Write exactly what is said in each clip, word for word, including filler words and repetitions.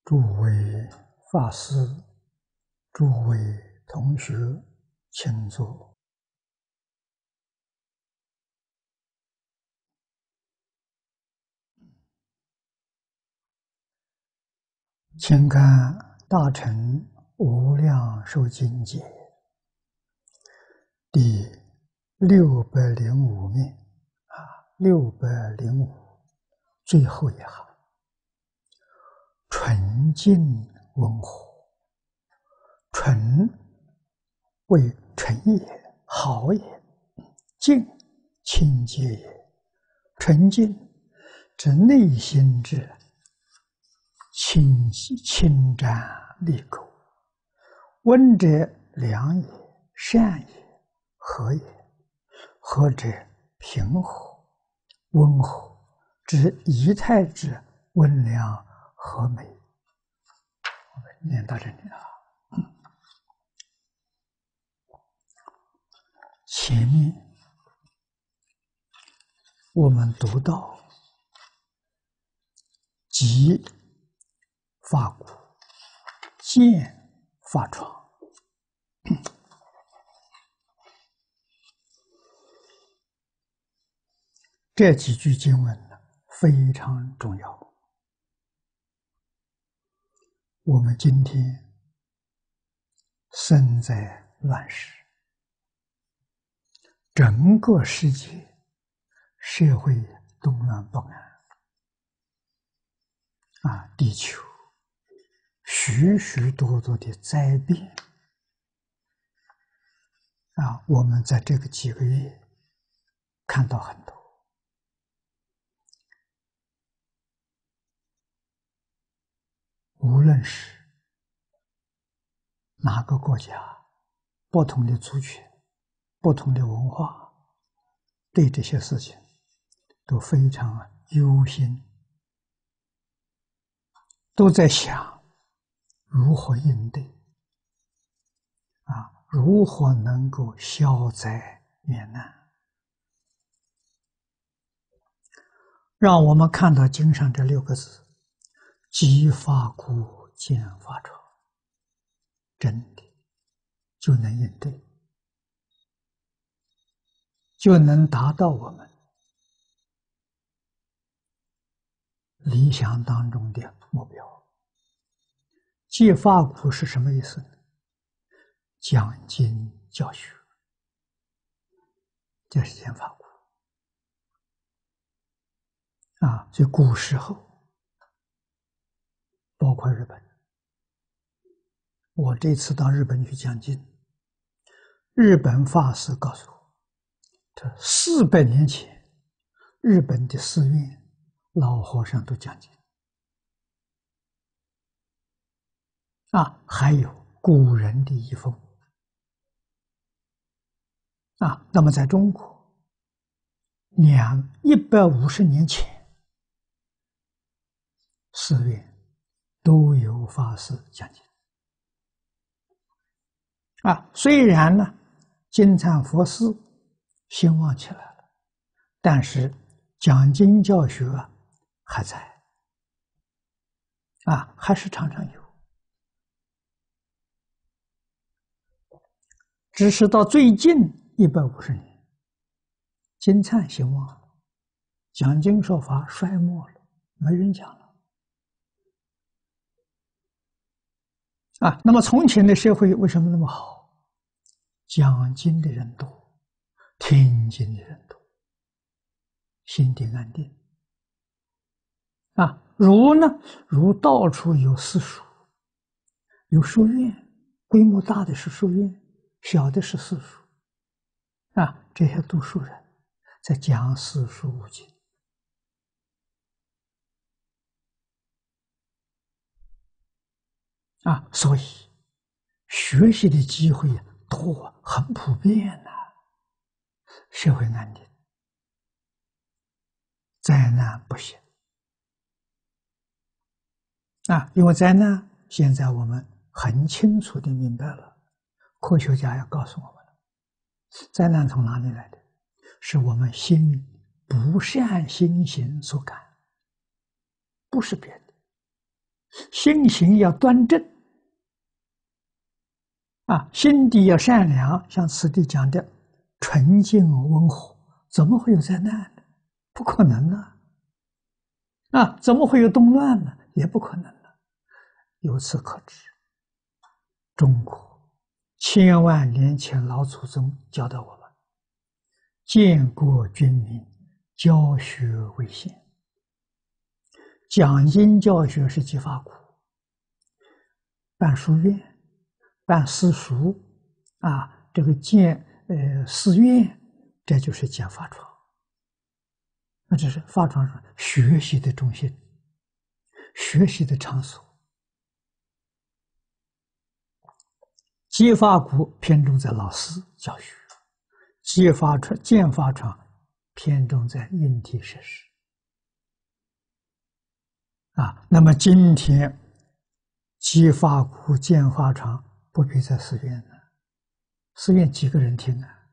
诸位法师、诸位同学，请坐。请看《大乘无量寿经解》第六百零五面啊，六百零五最后一行，纯净温和。纯为纯也、好也；净清洁也。纯净指内心之清清湛利垢，温者良也、善也、和也；和者平和、温和，指仪态之温良和美。我们念到这里啊。前面我们读到即发鼓，见发床，这几句经文呢非常重要。我们今天生在乱世，整个世界社会动乱不安啊，地球许许多多的灾变啊，我们在这个几个月看到很多。无论是哪个国家，不同的族群、不同的文化，对这些事情都非常忧心，都在想如何应对啊，如何能够消灾免难。让我们看到经上这六个字：即发鼓，见发床，真的就能应对，就能达到我们理想当中的目标。即发鼓是什么意思呢？讲经教学，这是见发鼓啊。所以古时候，包括日本，我这次到日本去讲经，日本法师告诉我，这四百年前，日本的寺院老和尚都讲经啊，还有古人的遗风啊。那么在中国，两一百五十年前，寺院都有法师讲经啊。虽然呢，金蝉佛寺兴旺起来了，但是讲经教学啊还在啊，还是常常有。只是到最近一百五十年，金蝉兴旺了，讲经说法衰没了，没人讲了啊。那么从前的社会为什么那么好？讲经的人多，听经的人多，心定安定啊。如呢，如到处有私塾，有书院，规模大的是书院，小的是私塾啊。这些读书人在讲四书五经啊，所以学习的机会多，很普遍呐、啊。社会安定，灾难不兴啊。因为灾难，现在我们很清楚的明白了，科学家要告诉我们了，灾难从哪里来的？是我们心不善心行所感，不是别的。 心行要端正啊，心地要善良，像此地讲的纯净温和，怎么会有灾难呢？不可能啊！啊，怎么会有动乱呢？也不可能了。由此可知，中国千万年前老祖宗教导我们：建国军民，教学为先。讲经教学是集法谷，办书院、办私塾啊，这个建呃寺院，这就是建法床。那这是法床上学习的中心，学习的场所。集法谷偏重在老师教学，集法床、建法床偏重在硬体设施。啊，那么今天集法谷、建法床不必在寺院了，寺院几个人听啊？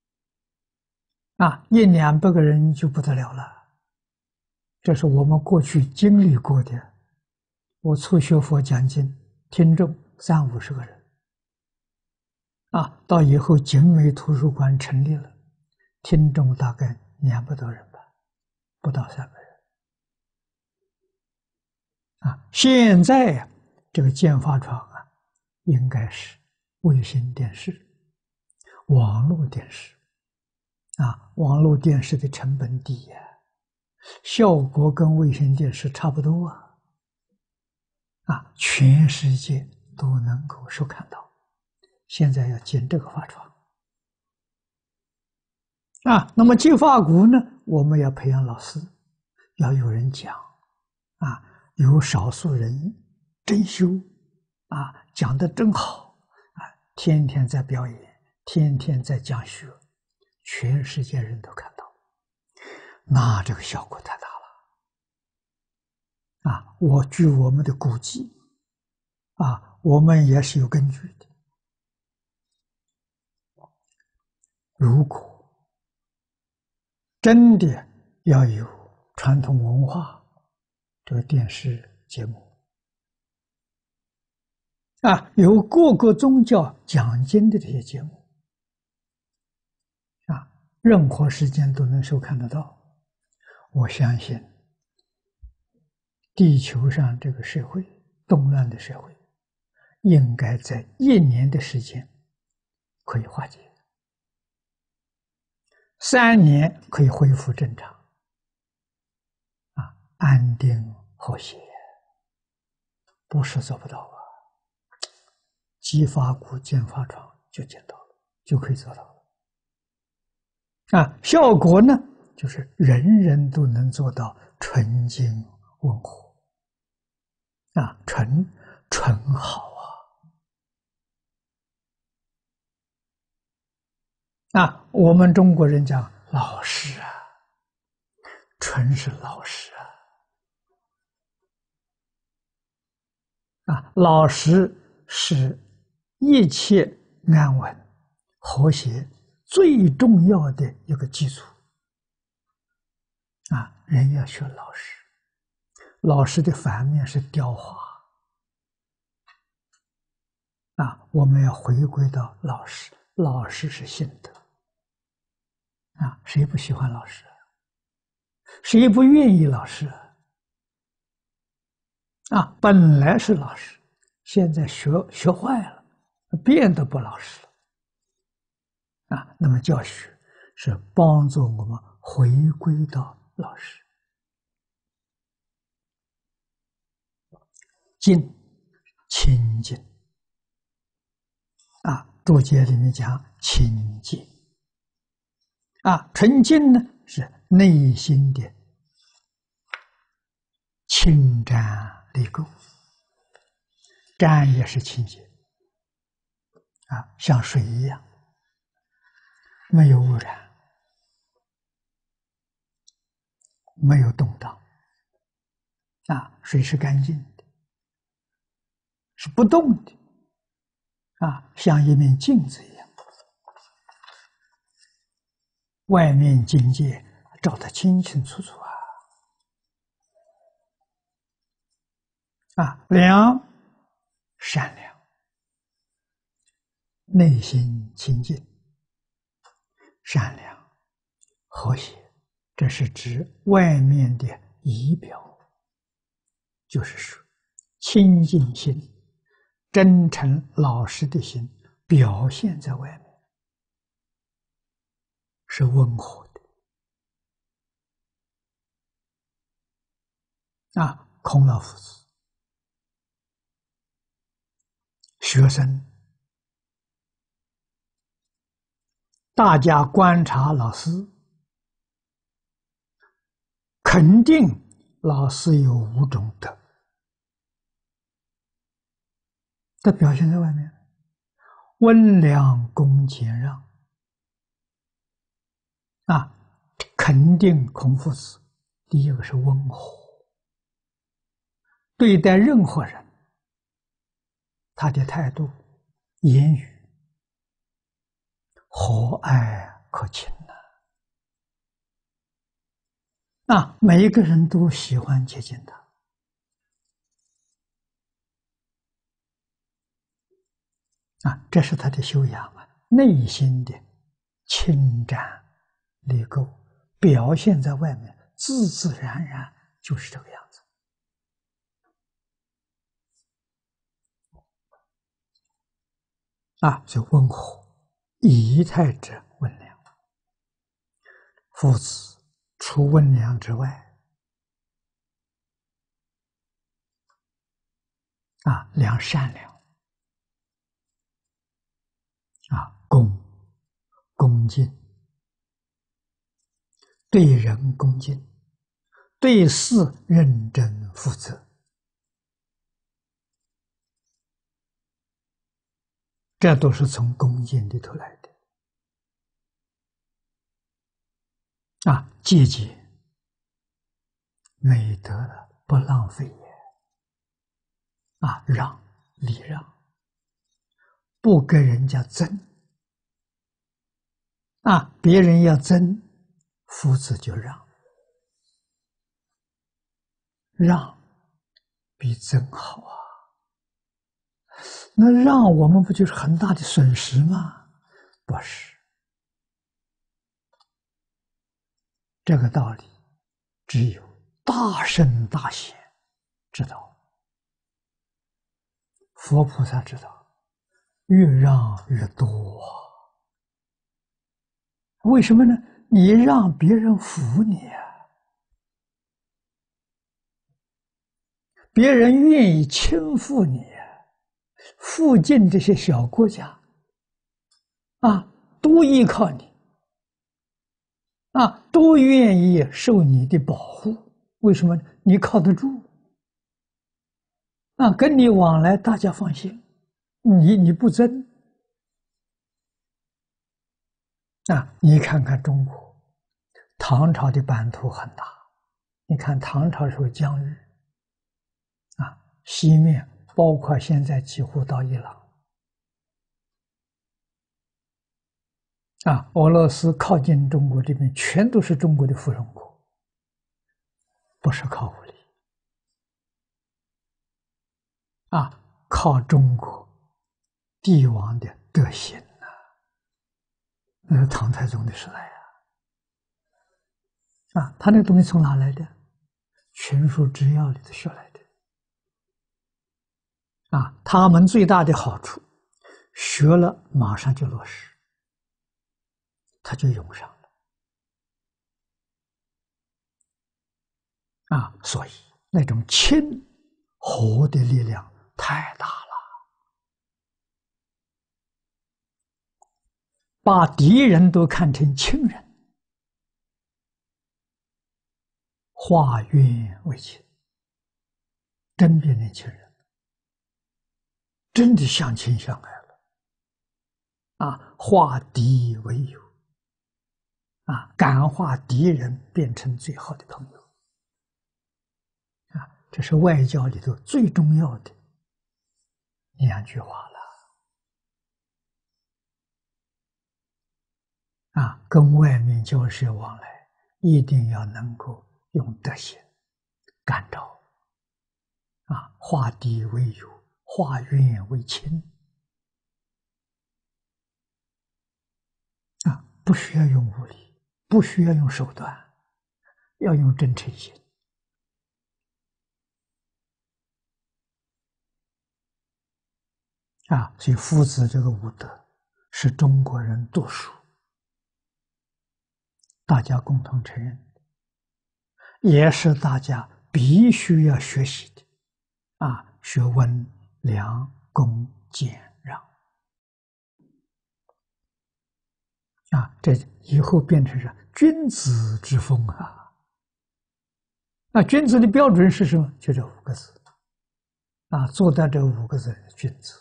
啊，一两百个人就不得了了。这是我们过去经历过的。我初学佛讲经，听众三五十个人。啊，到以后景美图书馆成立了，听众大概两百多人吧，不到三百人。啊，现在这个建法床啊，应该是卫星电视、网络电视。啊，网络电视的成本低呀，效果跟卫星电视差不多啊。啊，全世界都能够收看到。现在要建这个法床。啊，那么建法谷呢，我们要培养老师，要有人讲，啊，有少数人真修，啊，讲得真好，啊，天天在表演，天天在讲学，全世界人都看到，那这个效果太大了。啊，我据我们的估计，啊，我们也是有根据的。如果真的要有传统文化这个电视节目，啊，有各个宗教讲经的这些节目，啊，任何时间都能收看得到。我相信，地球上这个社会动乱的社会，应该在一年的时间可以化解。三年可以恢复正常，啊，安定和谐，不是做不到啊。集法谷、建法床就见到了，就可以做到了。啊，效果呢，就是人人都能做到纯净温和，啊，纯纯好啊。啊，我们中国人讲老实啊，纯是老实啊，啊，老实是一切安稳、和谐最重要的一个基础啊。人要学老实，老实的反面是雕花啊。我们要回归到老实，老实是性德啊。谁不喜欢老实？谁不愿意老实啊？本来是老实，现在学学坏了，变得不老实了啊。那么教学是帮助我们回归到老实。净，清净啊，注解里面讲清净啊，纯净呢是内心的清瞻离垢，瞻也是清洁啊，像水一样，没有污染，没有动荡啊，水是干净的，是不动的啊，像一面镜子一样，外面境界照得清清楚楚啊。 啊，良善良，内心清净，善良和谐，这是指外面的仪表，就是说清净心、真诚老实的心表现在外面，是温和的。啊，孔老夫子学生，大家观察老师，肯定老师有五种德，这表现在外面：温良恭俭让。啊，肯定孔夫子，第一个是温和，对待任何人，他的态度、言语和蔼可亲呐。啊，每一个人都喜欢接近他。啊，这是他的修养啊，内心的清湛利垢，表现在外面，自自然然就是这个样子。啊，就温和，仪态者温良。夫子除温良之外，啊，良善良，啊，恭恭敬，对人恭敬，对事认真负责，这都是从恭敬里头来的。啊，节俭美德了，不浪费也。啊，让礼让，不跟人家争。啊，别人要争，夫子就让，让比争好啊。那让我们不就是很大的损失吗？不是，这个道理只有大圣大贤知道，佛菩萨知道，越让越多。为什么呢？你让别人服你啊，别人愿意亲附你啊，附近这些小国家啊，都依靠你啊，都愿意受你的保护。为什么？你靠得住啊，跟你往来大家放心，你你不争啊。你看看中国，唐朝的版图很大，你看唐朝时候疆域啊，西面包括现在几乎到伊朗啊，俄罗斯靠近中国这边全都是中国的附庸国，不是靠武力啊，靠中国帝王的德行啊。那是唐太宗的时代啊，啊，他那东西从哪来的？群书治要里头学来的啊。他们最大的好处，学了马上就落实，他就用上了啊。所以那种亲和的力量太大了，把敌人都看成亲人，化冤为亲，真变成亲人，真的相亲相爱了啊！化敌为友啊，感化敌人变成最好的朋友啊！这是外交里头最重要的两句话了啊！跟外面交涉往来，一定要能够用德行感召啊，化地为有，化愿为清。啊，不需要用武力，不需要用手段，要用真诚心。啊，所以夫子这个武德是中国人读书大家共同承认，也是大家必须要学习的。啊，学温良恭俭让。啊，这以后变成是君子之风啊。那君子的标准是什么？就这五个字。啊，做到这五个字的君子。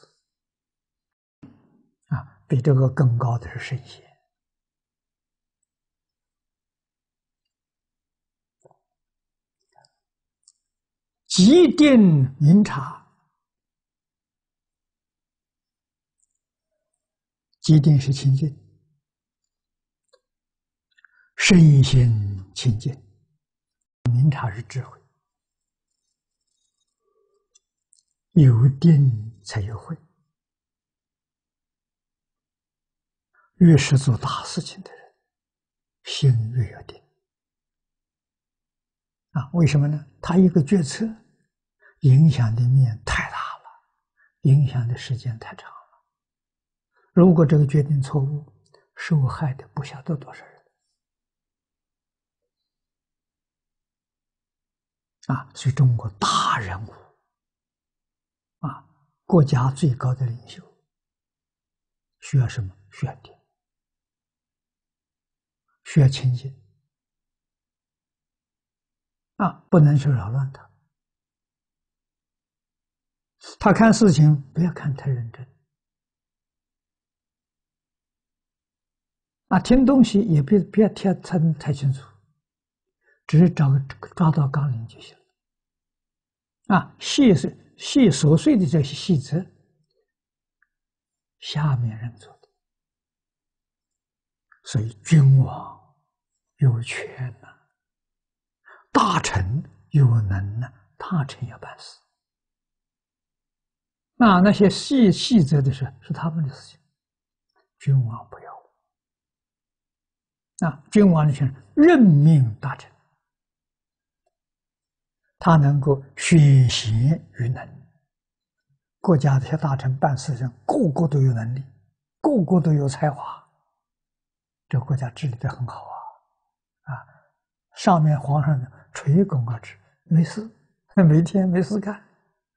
啊，比这个更高的是圣贤。即定明察，即定是清净，身心清净，明察是智慧，有定才有慧。越是做大事情的人，心越要定。啊，为什么呢？他一个决策影响的面太大了，影响的时间太长了。如果这个决定错误，受害的不晓得多少人。啊，所以中国大人物，啊，国家最高的领袖，需要什么？需要定，需要清净。啊，不能去扰乱他。他看事情不要看太认真。啊，听东西也别别听太太清楚，只是找个抓到纲领就行了。啊，细是细琐碎的这些细则，下面人做的。所以君王有权呐、啊，大臣有能呐、啊，大臣要办事。那那些细细则的事是他们的事情，君王不要。啊，君王的权任命大臣，他能够选贤与能。国家这些大臣办事情，个个都有能力，个个都有才华，这国家治理得很好啊！啊，上面皇上垂拱而治，没事，每天没事干。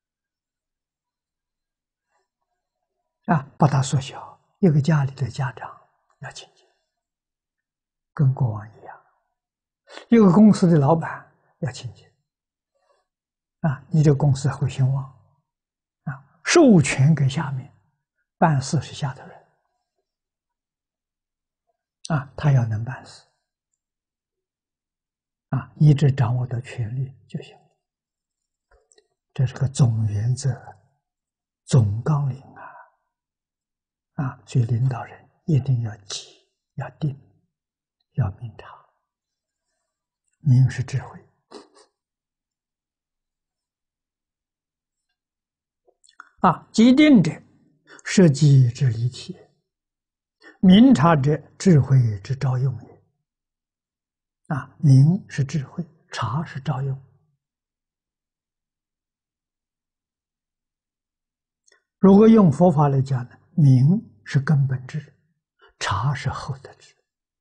啊，把它缩小，一个家里的家长要清净，跟国王一样；一个公司的老板要清净。啊，你这个公司会兴旺。啊，授权给下面，办事是下头人。啊，他要能办事。啊，一直掌握到权力就行。这是个总原则、总纲领啊！啊，所以领导人一定要急、要定、要明察。明是智慧。啊，即定者，设计之理体；明察者，智慧之招用也。啊，明是智慧，察是招用。如果用佛法来讲呢，明是根本智，察是后得智。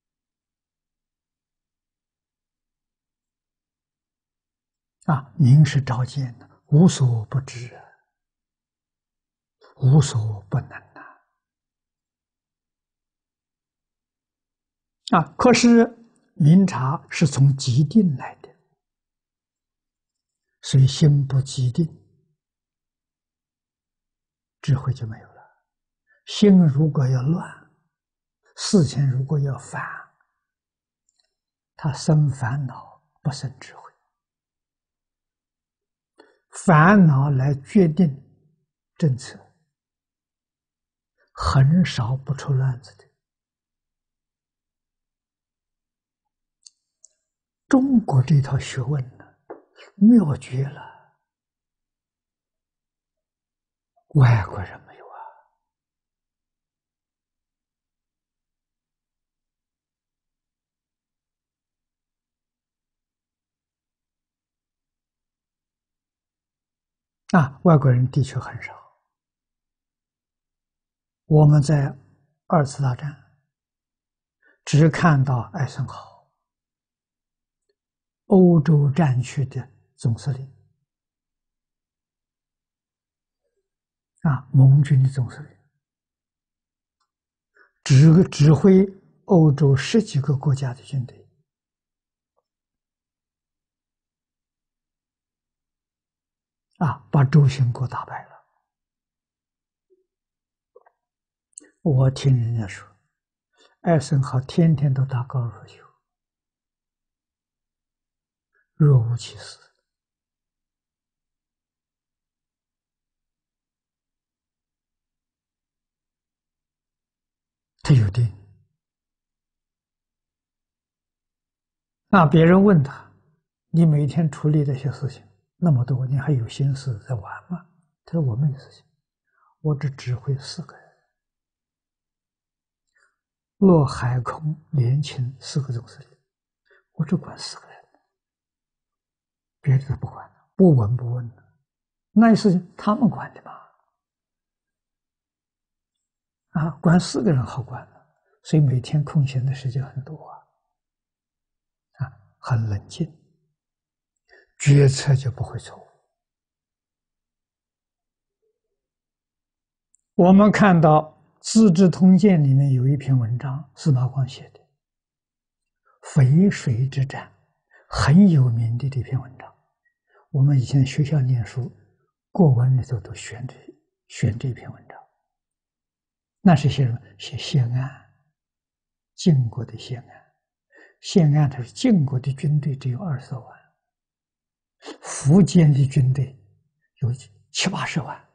啊，明是照见的，无所不知，无所不能呐。啊，可是明察是从即定来的，所以心不即定，智慧就没有了。心如果要乱，事情如果要烦，他生烦恼不生智慧。烦恼来决定政策，很少不出乱子的。中国这套学问呢，妙绝了。 外国人没有啊。啊，外国人的确很少。我们在二次大战只看到艾森豪，欧洲战区的总司令，啊，盟军的总司令，指指挥欧洲十几个国家的军队，啊，把周兴国打败了。我听人家说，艾森豪天天都打高尔夫球，若无其事。他有定。那别人问他：“你每天处理这些事情那么多，你还有心思在玩吗？”他说：“我没有事情，我只指挥四个人，陆海空联勤四个总司令，我只管四个人，别的都不管，不闻不问的。那些事情他们管的嘛，啊，管四个人好管了，所以每天空闲的时间很多啊，啊，很冷静，决策就不会错误。我们看到《资治通鉴》里面有一篇文章，司马光写的淝水之战，很有名的这篇文章。我们以前学校念书，国文里头都选这选这篇文章。那是写什么？写谢安，晋国的谢安。谢安他是晋国的军队只有二十多万，苻坚的军队有七八十万。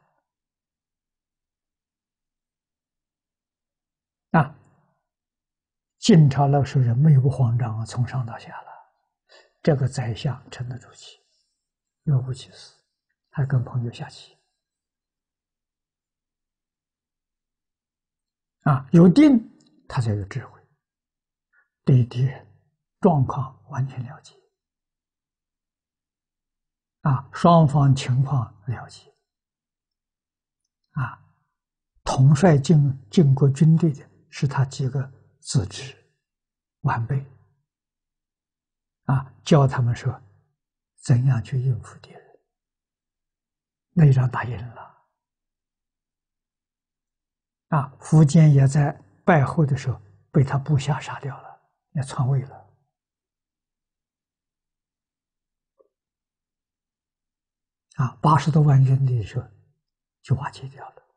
啊，晋朝那时候人没有不慌张啊，从上到下了，这个宰相沉得住气，若无其事，还跟朋友下棋。啊，有定，他才有智慧，对敌人状况完全了解，啊，双方情况了解，啊，统帅晋晋国军队的是他几个子侄晚辈，啊，教他们说怎样去应付敌人。那一仗打赢了，啊，苻坚也在败后的时候被他部下杀掉了，也篡位了。啊，八十多万军队时候就瓦解掉了。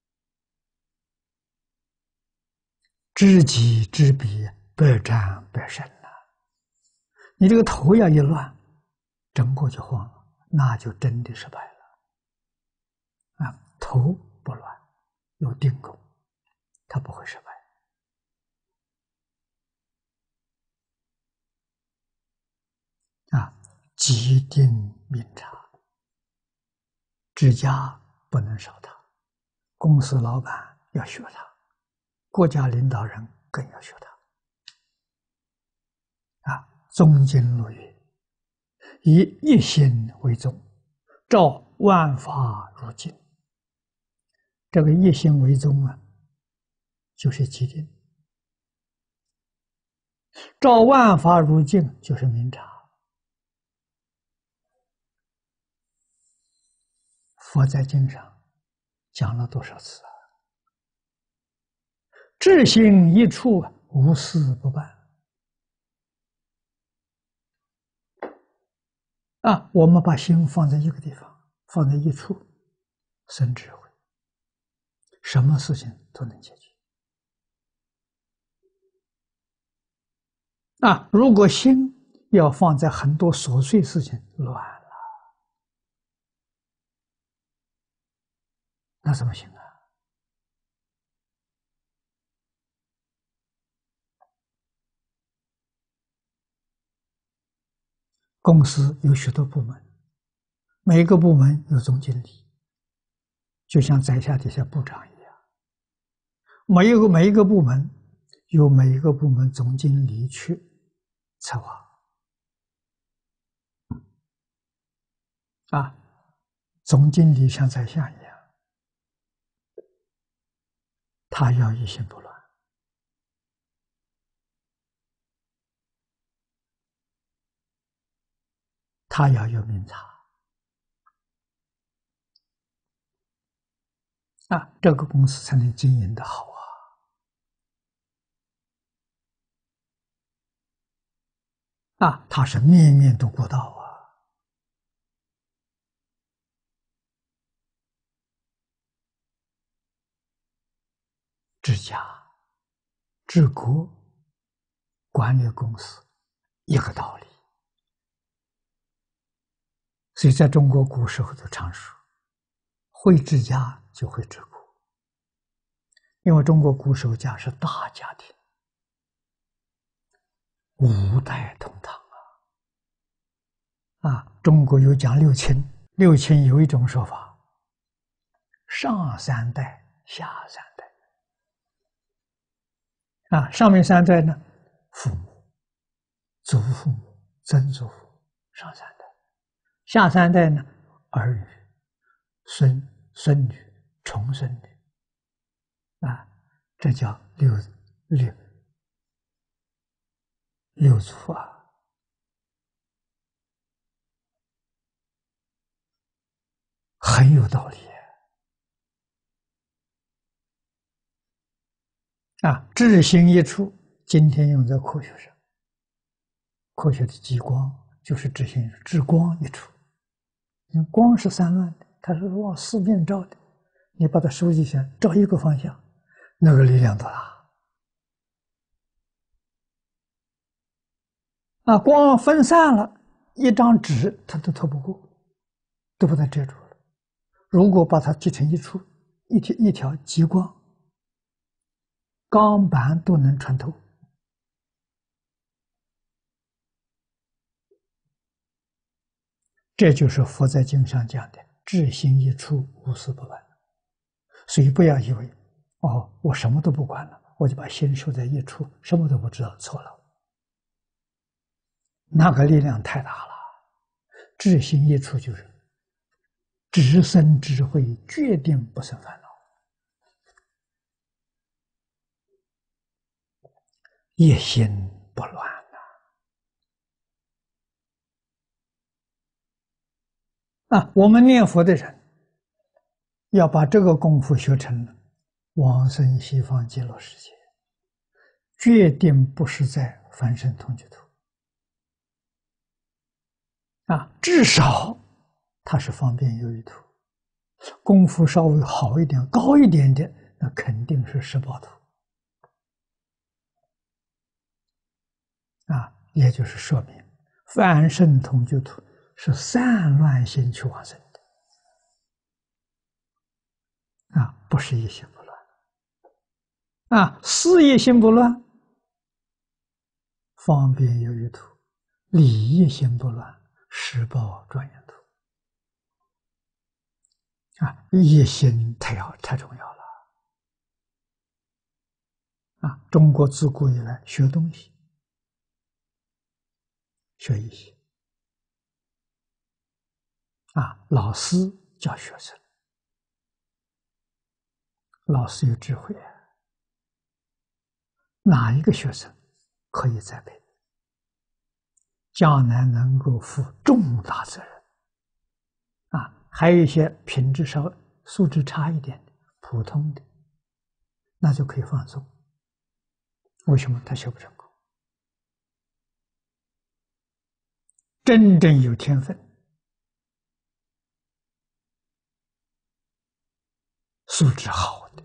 知己知彼，百战百胜呐！你这个头要一乱，整个就慌了，那就真的失败了。啊，头不乱，有定功，他不会失败。啊，机定明察，治家不能少他，公司老板要学他，国家领导人更要学他。啊，宗经录曰：“以一心为宗，照万法如镜。”这个一心为宗啊，就是机定；照万法如镜，就是明察。佛在经上讲了多少次啊？至心一处，无事不办。啊，我们把心放在一个地方，放在一处，生智慧，什么事情都能解决。啊，如果心要放在很多琐碎事情，乱了，那怎么行啊？公司有许多部门，每个部门有总经理， 就像宰下这些部长一样，每一个每一个部门由每一个部门总经理去策划啊，总经理像宰相一样，他要一心不乱。他要有明察啊，这个公司才能经营的好啊！啊，他是面面都顾到啊！治家、治国、管理公司，一个道理。所以，在中国古时候都常说，会治家就会治国。因为中国古时候家是大家庭，五代同堂啊！啊，中国有讲六亲，六亲有一种说法，上三代，下三代。啊，上面三代呢，父母、祖父母、曾祖父，上三代；下三代呢，儿女、孙、孙女、重孙女。啊，这叫六六六祖啊！很有道理啊！智行一处，今天用在科学上，科学的极光就是智行智光一处。因为光是散乱的，它是往四面照的，你把它收集起来，照一个方向，那个力量多大啊！光分散了，一张纸它都透不过，都把它遮住了。如果把它集成一处，一条一条极光，钢板都能穿透。这就是佛在经上讲的智行一处，无所不办。所以不要以为哦，我什么都不管了，我就把心收在一处，什么都不知道，错了。那个力量太大了。智行一处就是直生智慧，决定不生烦恼，一心不乱呐！啊，我们念佛的人要把这个功夫学成了，往生西方极乐世界，决定不是在凡圣同居土啊，至少它是方便有余土。功夫稍微好一点、高一点点，那肯定是十报土啊，也就是说明凡圣同居土是散乱心去往生的啊，不是一心不乱啊，事业心不乱，方便有余土；理业心不乱，十报庄严土啊，一心太要太重要了啊！中国自古以来学东西，学一心啊，老师教学生，老师有智慧啊，哪一个学生可以栽培，将来能够负重大责任啊！还有一些品质稍素质差一点的、普通的，那就可以放松。为什么他学不成功？真正有天分、素质好的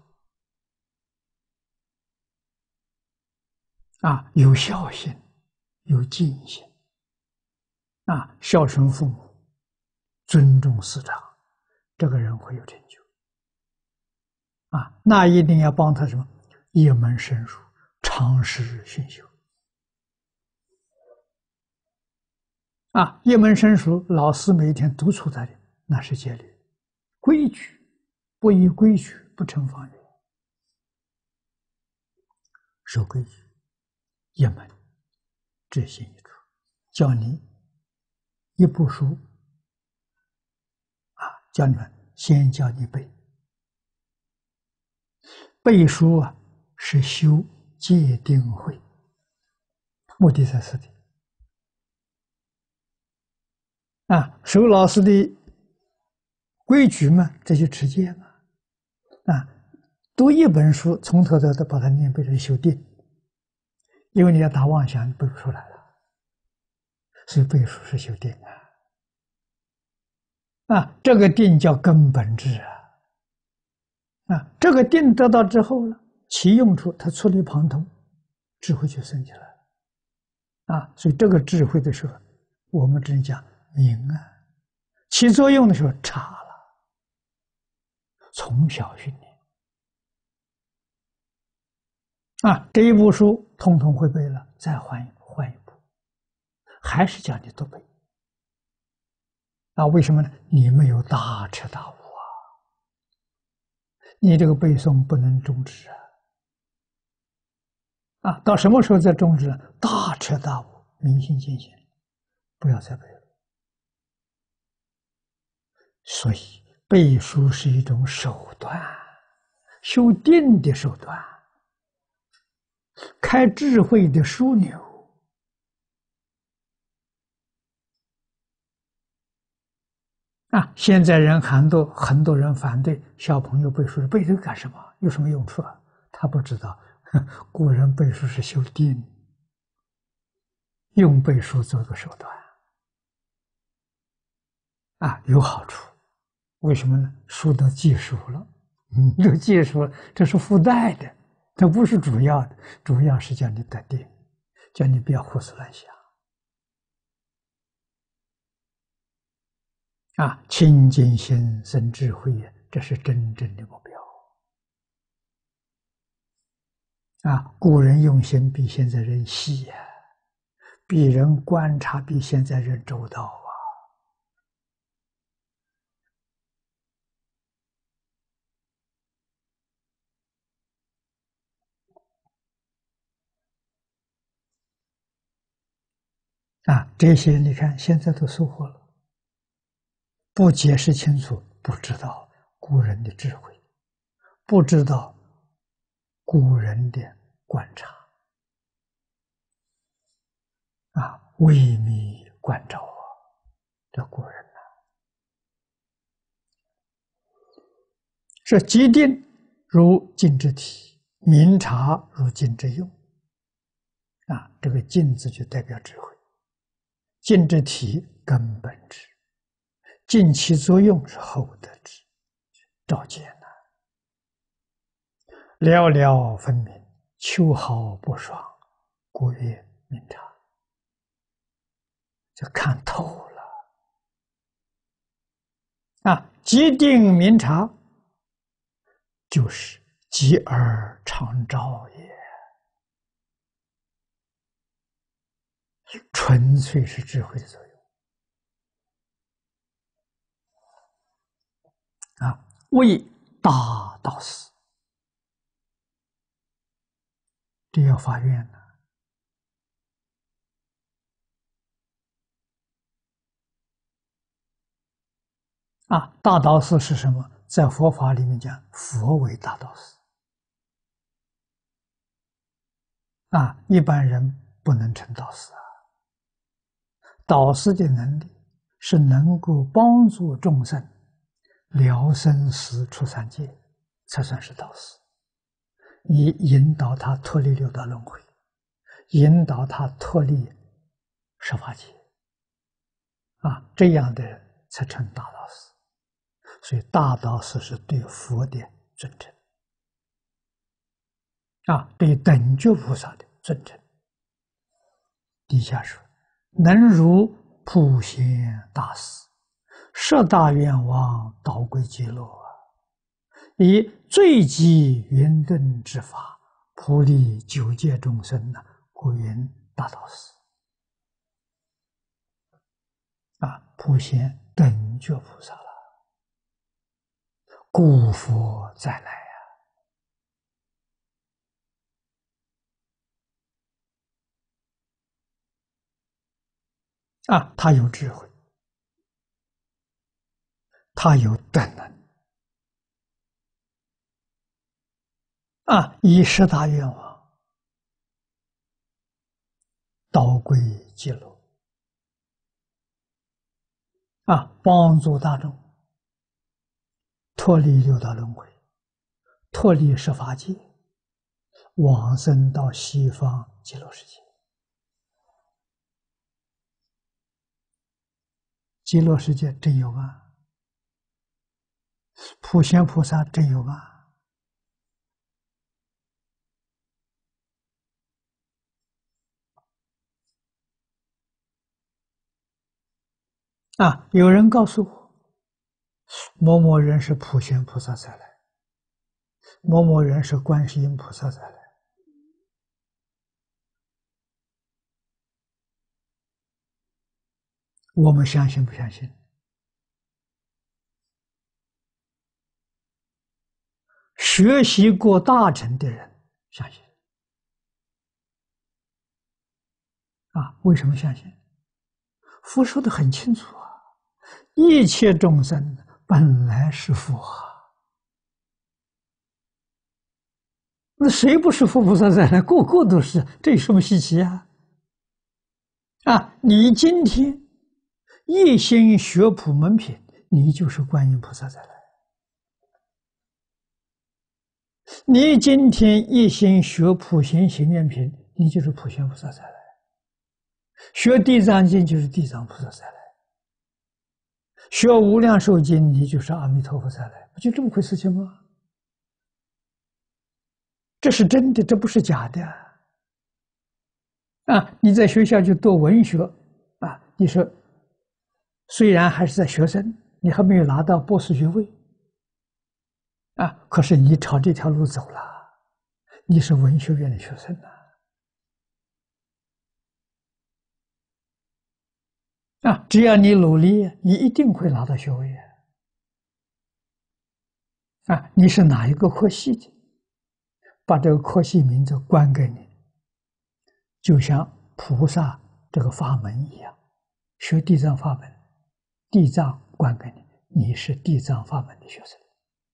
啊，有孝心、有敬心啊，孝顺父母、尊重师长，这个人会有成就啊。那一定要帮他什么？一门深入，长时熏修啊。一门深熟，老师每一天督促他的，那是戒律、规矩， 不依规矩，不成方圆。守规矩，一门知行一出，教你一部书啊，教你们先教你背，背书啊是修戒定慧，目的在此地啊。守老师的规矩嘛，这就持戒嘛啊。读一本书，从头到尾把它念背成修定，因为你要打妄想，你背不出来了，所以背书是修定啊。啊，这个定叫根本智啊。啊，这个定得到之后呢，其用处，它触类旁通，智慧就生起来了。啊，所以这个智慧的时候，我们只能讲明啊，起作用的时候差了，从小训练。啊，这一部书通通会背了，再换一换一部，还是叫你多背。啊，为什么呢？你没有大彻大悟啊，你这个背诵不能终止啊。啊，到什么时候再终止呢？大彻大悟，明心见性，不要再背了。所以背书是一种手段，修定的手段，开智慧的枢纽。啊，现在人很多很多人反对小朋友背书，背这个干什么？有什么用处啊？他不知道，古人背书是修定，用背书做个手段，啊，有好处。为什么呢？书都记熟了，嗯，都记熟了，这是附带的，这不是主要的，主要是叫你得定，叫你不要胡思乱想。啊，清净心生智慧，这是真正的目标。啊，古人用心比现在人细呀、啊，比人观察比现在人周到啊。啊，这些你看现在都收获了，不解释清楚，不知道古人的智慧，不知道古人的观察，啊，微密观照啊，这古人呐、啊，是即定如镜之体，明察如镜之用。啊，这个镜字就代表智慧，镜之体根本智，镜其作用是后得智，照见呐、啊，寥寥分明，秋毫不爽，故曰明察，就看透了。啊，即定明察，就是极而常照也，纯粹是智慧的作用。啊，为大道士，这要发愿呢。啊，大道士是什么？在佛法里面讲，佛为大道士。啊，一般人不能成道士啊。导师的能力是能够帮助众生了生死出三界，才算是导师。你引导他脱离六道轮回，引导他脱离十法界，啊，这样的人才成大导师。所以大导师是对佛的尊称，啊，对等觉菩萨的尊称。底下说，能如普贤大士，十大愿望导归极乐啊，以最极圆顿之法，普利九界众生呢，故云大导师。啊，普贤等觉菩萨了， 故佛再来啊！啊，他有智慧，他有德能啊！以十大愿望导归极乐啊，帮助大众脱离六道轮回，脱离十法界，往生到西方极乐世界。极乐世界真有吗？普贤菩萨真有吗？啊，有人告诉我，某某人是普贤菩萨再来，某某人是观世音菩萨再来。我们相信不相信？学习过大乘的人相信。啊，为什么相信？佛说的很清楚啊，一切众生本来是佛啊，那谁不是佛菩萨再来？个个都是，这有什么稀奇啊？啊，你今天一心学普门品，你就是观音菩萨再来；你今天一心学普贤行愿品，你就是普贤菩萨再来；学地藏经就是地藏菩萨再来；学无量寿经，你就是阿弥陀佛再来，不就这么回事情吗？这是真的，这不是假的啊！你在学校就读文学啊，你说虽然还是在学生，你还没有拿到博士学位啊，可是你朝这条路走了，你是文学院的学生呐。啊，只要你努力，你一定会拿到学位啊！你是哪一个科系的？把这个科系名字关给你，就像菩萨这个法门一样，学地藏法门，地藏关给你，你是地藏法门的学生；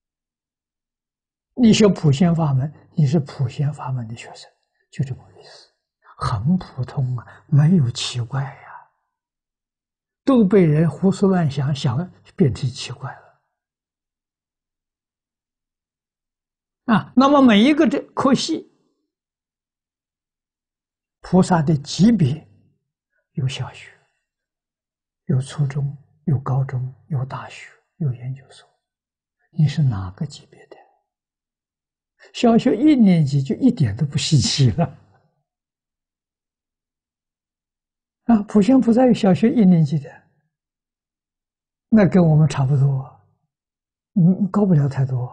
你学普贤法门，你是普贤法门的学生，就这么意思，很普通啊，没有奇怪呀、啊，都被人胡思乱想，想变成奇怪了。啊，那么每一个这科系，菩萨的级别有小学，有初中，有高中，有大学，有研究所。你是哪个级别的？小学一年级就一点都不稀奇了。啊，普贤菩萨有小学一年级的，那跟我们差不多，嗯，高不了太多。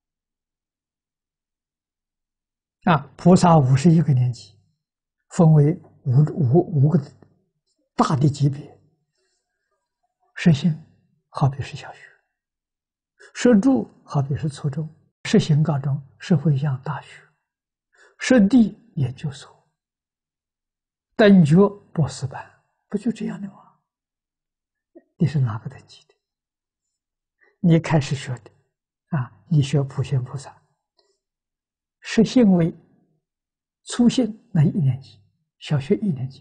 啊，菩萨五十一个年级，分为五五五个大的级别。实行好比是小学，实住好比是初中，实行高中，实回向大学，实地研究所，等觉博士班，不就这样的吗？你是哪个等级的？你开始学的啊？你学普贤菩萨，实行为初信那一年级，小学一年级。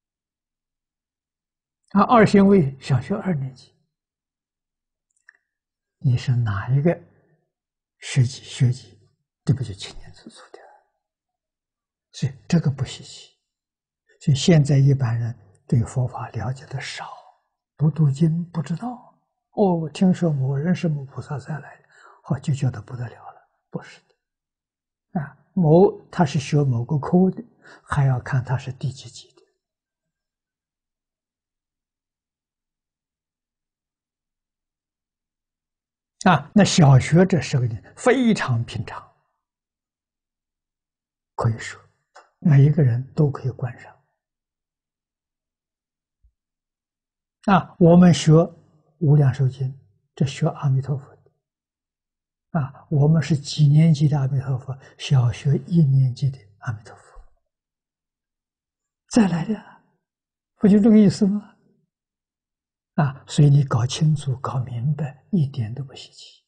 啊，二行为小学二年级，你是哪一个学籍？学籍，这不就清清楚楚的？所以这个不稀奇。所以现在一般人对佛法了解的少，不读经不知道。哦，听说某人是某菩萨再来的，好就觉得不得了了，不是的。啊，某他是学某个科的，还要看他是第几级的。啊，那小学这十个年非常平常，可以说每一个人都可以观赏。啊，我们学无量寿经，这学阿弥陀佛的， 啊，我们是几年级的阿弥陀佛？小学一年级的阿弥陀佛，再来的，不就这个意思吗？啊，所以你搞清楚、搞明白，一点都不稀奇。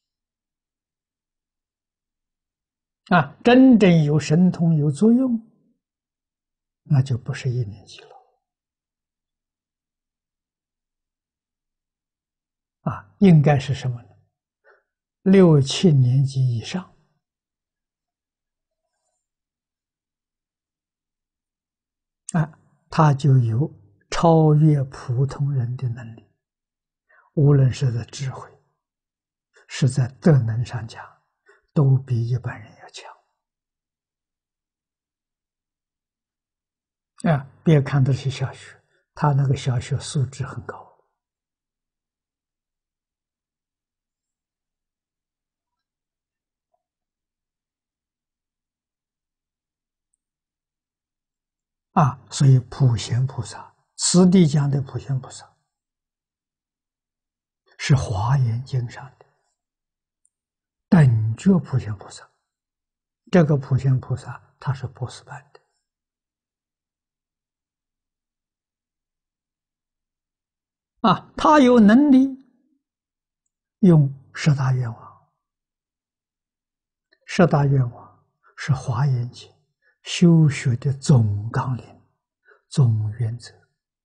啊，真正有神通、有作用，那就不是一年级了。啊，应该是什么呢？六七年级以上。啊，他就有超越普通人的能力，无论是在智慧，是在德能上讲，都比一般人要强。啊，别看的是小学，他那个小学素质很高。啊，所以普贤菩萨，此地讲的普贤菩萨，是《华严经》上的等觉普贤菩萨。这个普贤菩萨，他是波斯班的。啊，他有能力用十大愿望。十大愿望是《华严经》修学的总纲领、总原则。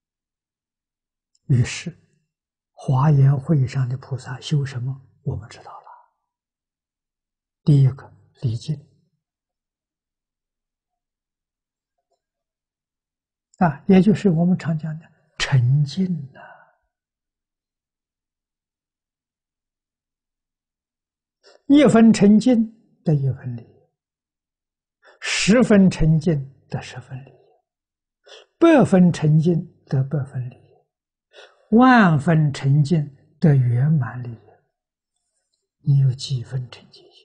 于是，华严会上的菩萨修什么？我们知道了。第一个礼敬啊，也就是我们常讲的沉静啊。一分沉静得一分礼，十分沉静得十分礼，百分沉静得百分礼，万分沉静得圆满礼。你有几分沉静心？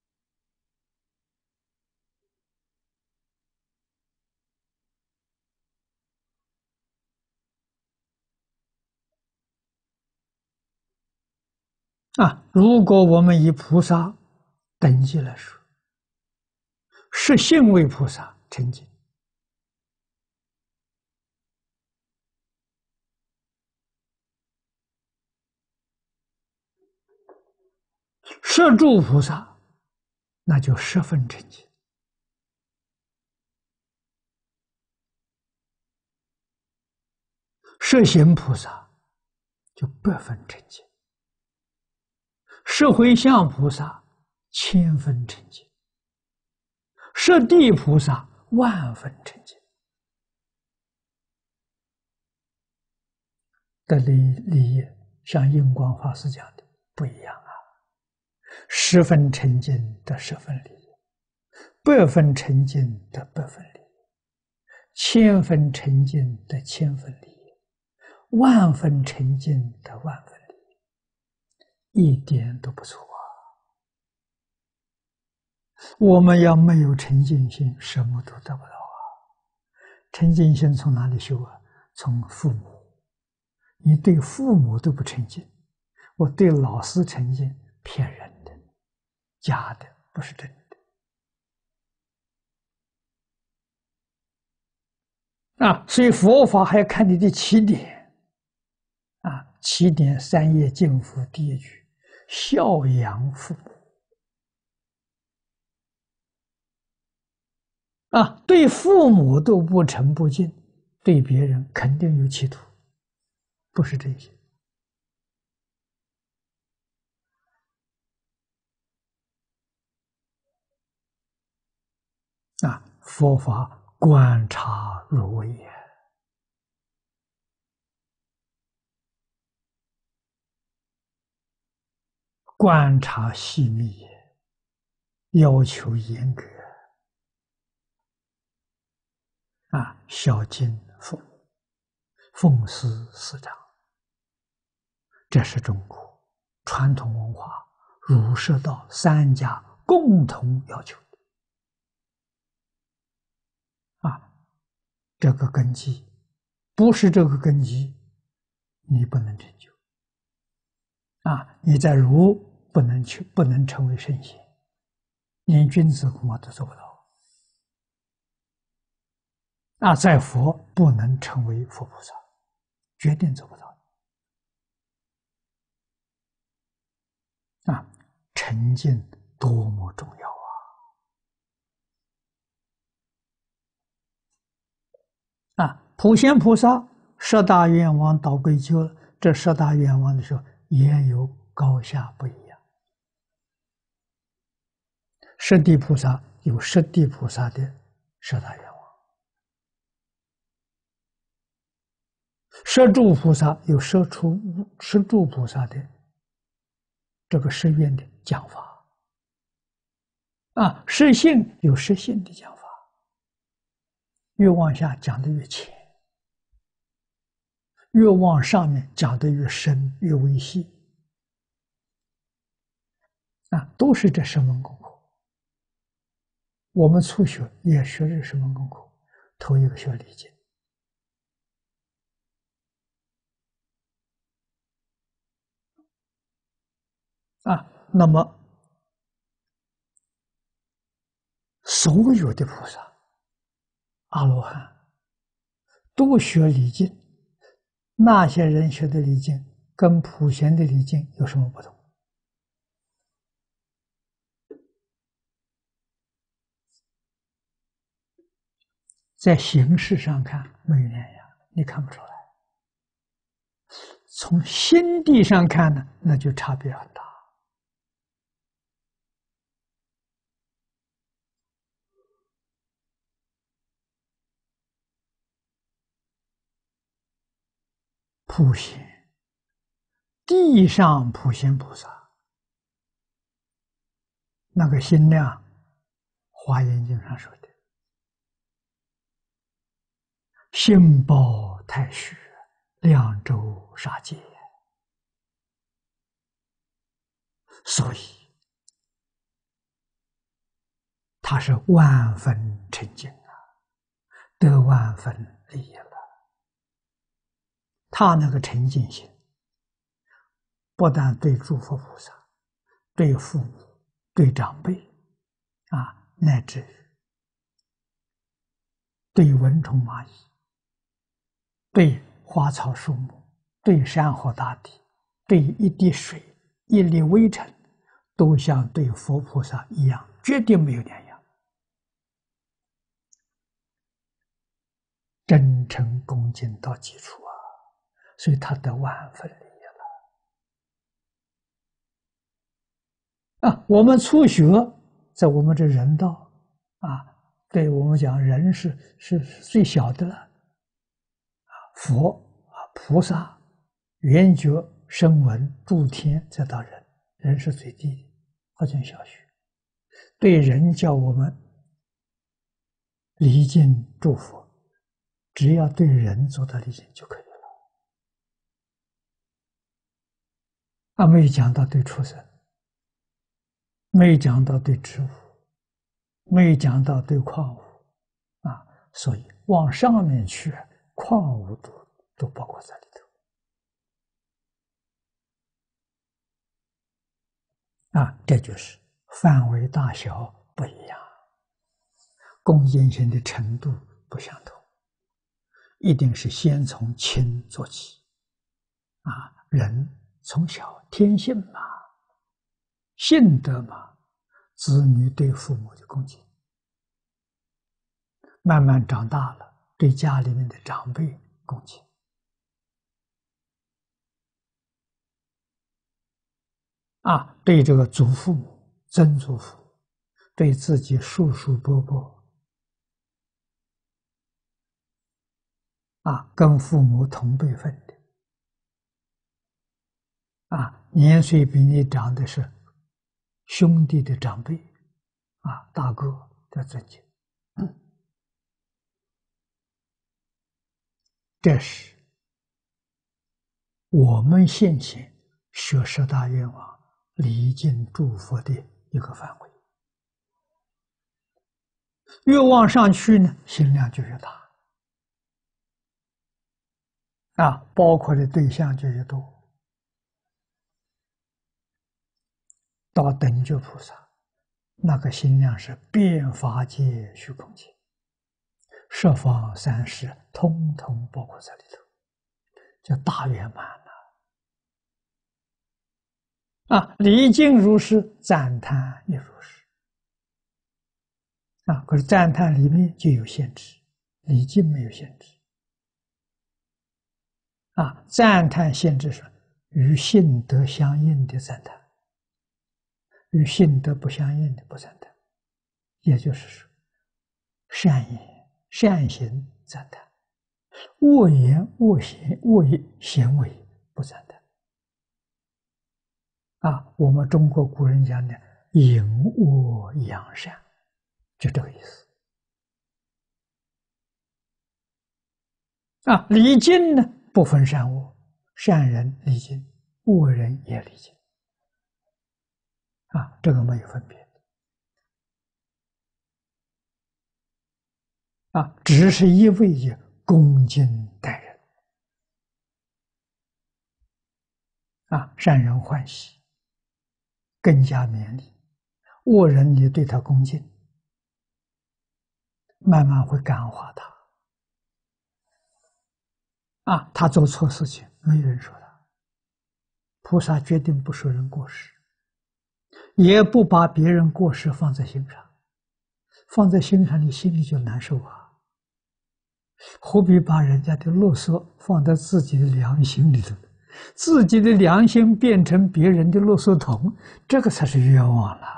啊，如果我们以菩萨等级来说，是信为菩萨沉静，摄住菩萨那就十分沉静，摄行菩萨就百分沉静，摄回向菩萨千分沉静，摄地菩萨万分沉静。的利利益像印光法师讲的不一样啊，十分沉静得十分利益，百分沉静得百分利益，千分沉静得千分利益，万分沉静得万分利益，一点都不错啊！我们要没有沉静心，什么都得不到啊！沉静心从哪里修啊？从父母。你对父母都不沉静，我对老师沉静，骗人的，假的，不是真的啊！所以佛法还要看你的起点啊，起点三业净福第一句，孝养父母啊，对父母都不诚不敬，对别人肯定有企图，不是这些。啊，佛法观察入微也，观察细密也，要求严格啊，孝敬父母，奉事师长，这是中国传统文化儒释道三家共同要求的啊。这个根基不是这个根基，你不能成就啊！你在儒不能去，不能成为圣贤，连君子恐怕都做不到。啊，在佛不能成为佛菩萨，决定做不到。啊，沉静多么重要啊！啊，普贤菩萨十大愿望到归究了，这十大愿望的时候也有高下不一样。十地菩萨有十地菩萨的十大愿望，十住菩萨有十处十住菩萨的这个十愿的讲法，啊，十信有十信的讲法，越往下讲的越浅，越往上面讲的越深越微细，啊，都是这十门功课。我们初学也学这十门功课，头一个学礼经。啊，那么所有的菩萨、阿罗汉都学礼经，那些人学的礼经跟普贤的礼经有什么不同？在形式上看没有两样，你看不出来。从心地上看呢，那就差别很大。普贤，地上普贤菩萨，那个心量，《华严经》上说的，心包太虚，量周沙界，所以他是万分沉静啊，得万分利益了。他那个沉静心，不但对诸佛菩萨、对父母、对长辈，啊，乃至于对蚊虫蚂蚁、对花草树木、对山河大地、对一滴水、一粒微尘，都像对佛菩萨一样，绝对没有两样。真诚恭敬到基础啊，所以他得万分利益了啊！我们初学，在我们这人道啊，对我们讲，人是是最小的了啊，佛啊，菩萨、圆觉、声闻、诸天，再到人，人是最低的，好像小学。对人叫我们礼敬诸佛，只要对人做到礼敬就可以了。啊，没有讲到对畜生，没有讲到对植物，没有讲到对矿物，啊，所以往上面去，矿物都都包括在里头。啊，这就是范围大小不一样，恭敬心的程度不相同，一定是先从轻做起。啊，人从小天性嘛，性德嘛，子女对父母的恭敬，慢慢长大了，对家里面的长辈恭敬，啊，对这个祖父母、曾祖父，对自己叔叔伯伯，啊，跟父母同辈分的，啊，年岁比你长的是兄弟的长辈，啊，大哥的尊敬，嗯，这是我们现前学十大愿望、礼敬诸佛的一个范围。越往上去呢，心量就越大，啊，包括的对象就越多。 到等觉菩萨，那个心量是遍法界虚空界，十方三世通通包括在里头，叫大圆满了。啊，礼敬如是，赞叹也如是。啊，可是赞叹里面就有限制，礼敬没有限制。啊，赞叹限制是与性德相应的赞叹，与性德不相应的不赞叹。也就是说，善言善行赞叹，恶言恶行恶行为不赞叹。啊，我们中国古人讲的隐恶扬善，就这个意思。啊，礼敬呢不分善恶，善人礼敬，恶人也礼敬。啊，这个没有分别。啊，只是一味以恭敬待人。啊，善人欢喜，更加勉励；恶人你对他恭敬，慢慢会感化他。啊，他做错事情，没人说他。菩萨决定不说人过失，也不把别人过失放在心上，放在心上你心里就难受啊。何必把人家的啰嗦放在自己的良心里头？自己的良心变成别人的啰嗦桶，这个才是冤枉了。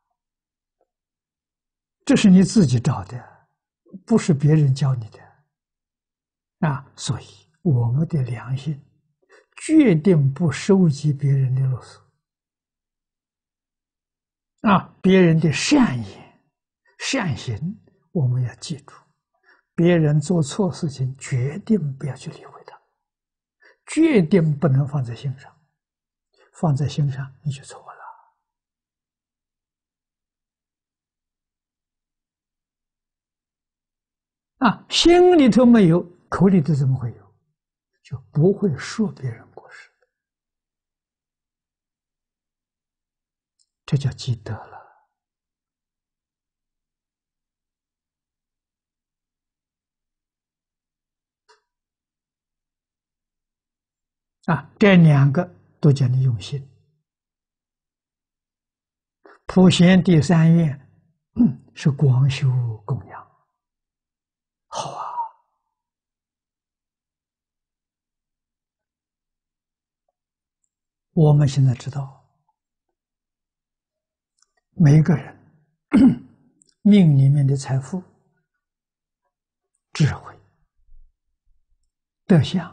这是你自己找的，不是别人教你的。啊，所以我们的良心决定不收集别人的啰嗦。啊，别人的善言、善行，我们要记住。别人做错事情，决定不要去理会他，决定不能放在心上，放在心上你就错了。啊，心里头没有，口里头怎么会有？就不会说别人过失，这叫积德了。啊，这两个都叫你用心。普贤第三愿，嗯，是广修供养，好啊。我们现在知道，每个人命里面的财富、智慧、德相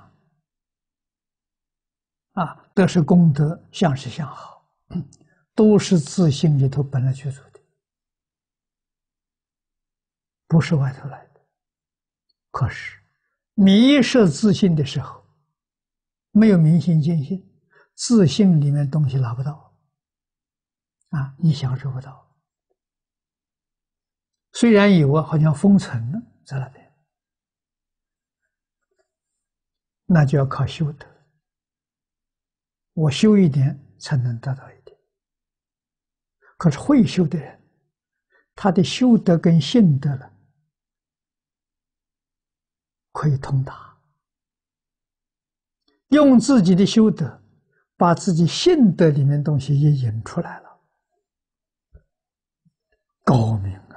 啊，德是功德，相是相好，都是自性里头本来具足的，不是外头来的。可是迷失自性的时候，没有明心见性，自性里面东西拿不到啊，你享受不到。虽然有啊，好像封存了在那边，那就要靠修德。我修一点才能得到一点。可是会修的人，他的修德跟性德了，可以通达，用自己的修德，把自己性德里面的东西也引出来了，高明啊！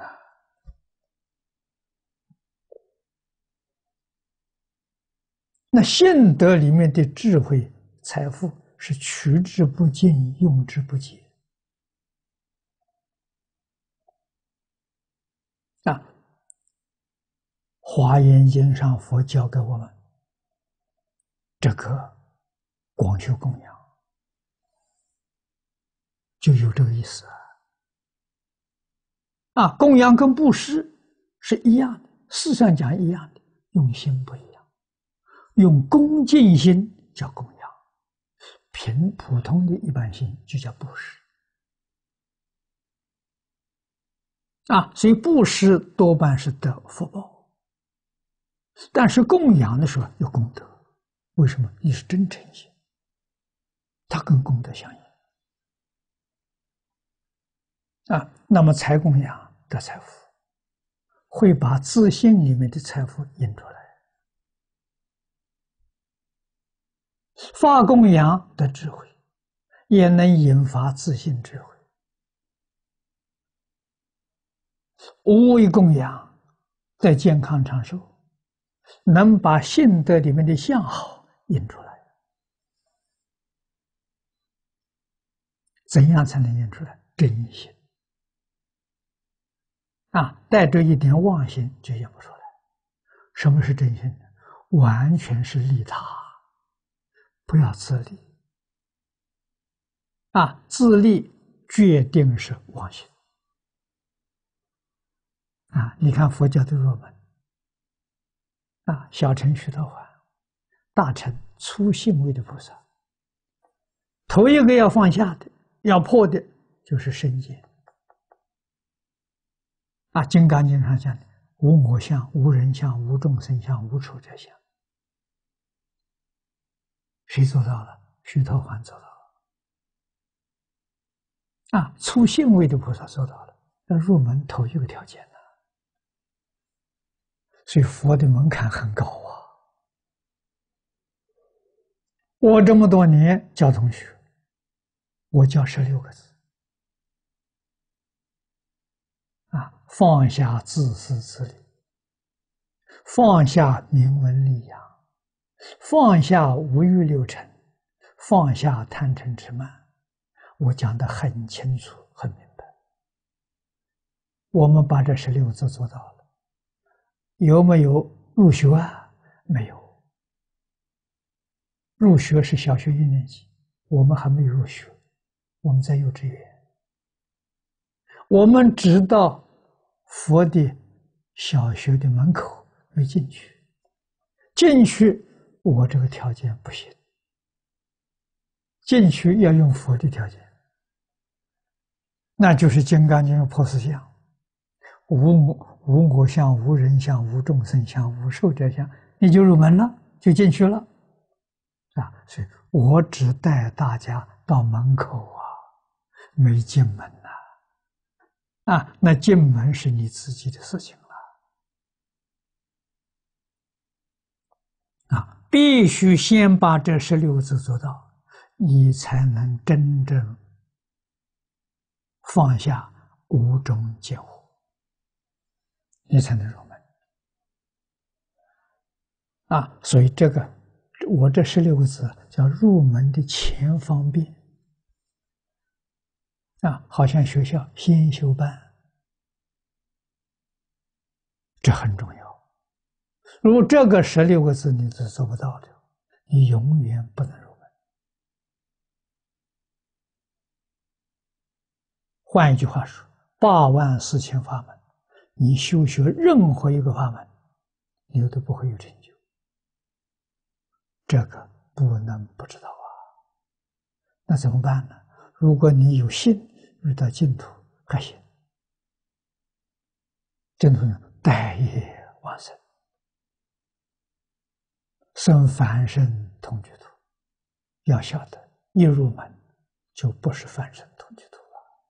那性德里面的智慧、财富是取之不尽、用之不竭啊！《华严经》上佛教给我们这个广修供养，就有这个意思啊！啊，供养跟布施是一样的，事实上讲一样的，用心不一样。用恭敬心叫供养，凭普通的一般心就叫布施啊。所以布施多半是得福报，但是供养的时候有功德。为什么？你是真诚心，它跟功德相应啊，那么财供养得财富，会把自信里面的财富引出来；法供养得智慧，也能引发自信智慧；无为供养得健康长寿，能把性德里面的相好引出来。怎样才能引出来？真心啊，带着一点妄心就引不出来。什么是真心呢？完全是利他，不要自利啊！自利决定是妄心啊！你看佛教的入门啊，小乘须陀洹，大乘粗信位的菩萨，头一个要放下的、要破的，就是身见啊。《金刚经》上讲的，无我相、无人相、无众生相、无处者相。谁做到了？须陀洹做到了啊！粗信位的菩萨做到了，那入门头一个条件呢。所以佛的门槛很高啊！我这么多年教同学，我教十六个字啊：放下自私自利，放下名闻利养，放下五欲六尘，放下贪嗔痴慢。我讲得很清楚很明白，我们把这十六字做到了。有没有入学啊？没有。入学是小学一年级，我们还没有入学，我们在幼稚园。我们直到佛的小学的门口没进去，进去我这个条件不行，进去要用佛的条件，那就是《金刚经》破四相。无我无我相、无人相、无众生相、无寿者相，你就入门了，就进去了啊！所以我只带大家到门口啊，没进门呐啊, 啊！那进门是你自己的事情了啊！必须先把这十六字做到，你才能真正放下五种见惑。你才能入门啊！所以这个我这十六个字叫入门的前方便啊，好像学校先修班，这很重要。如果这个十六个字你是做不到的，你永远不能入门。换一句话说，八万四千法门，你修学任何一个法门，你都不会有成就。这个不能不知道啊！那怎么办呢？如果你有幸遇到净土，还行。净土呢，待业往生，生凡身同居土。要晓得，一入门就不是凡身同居土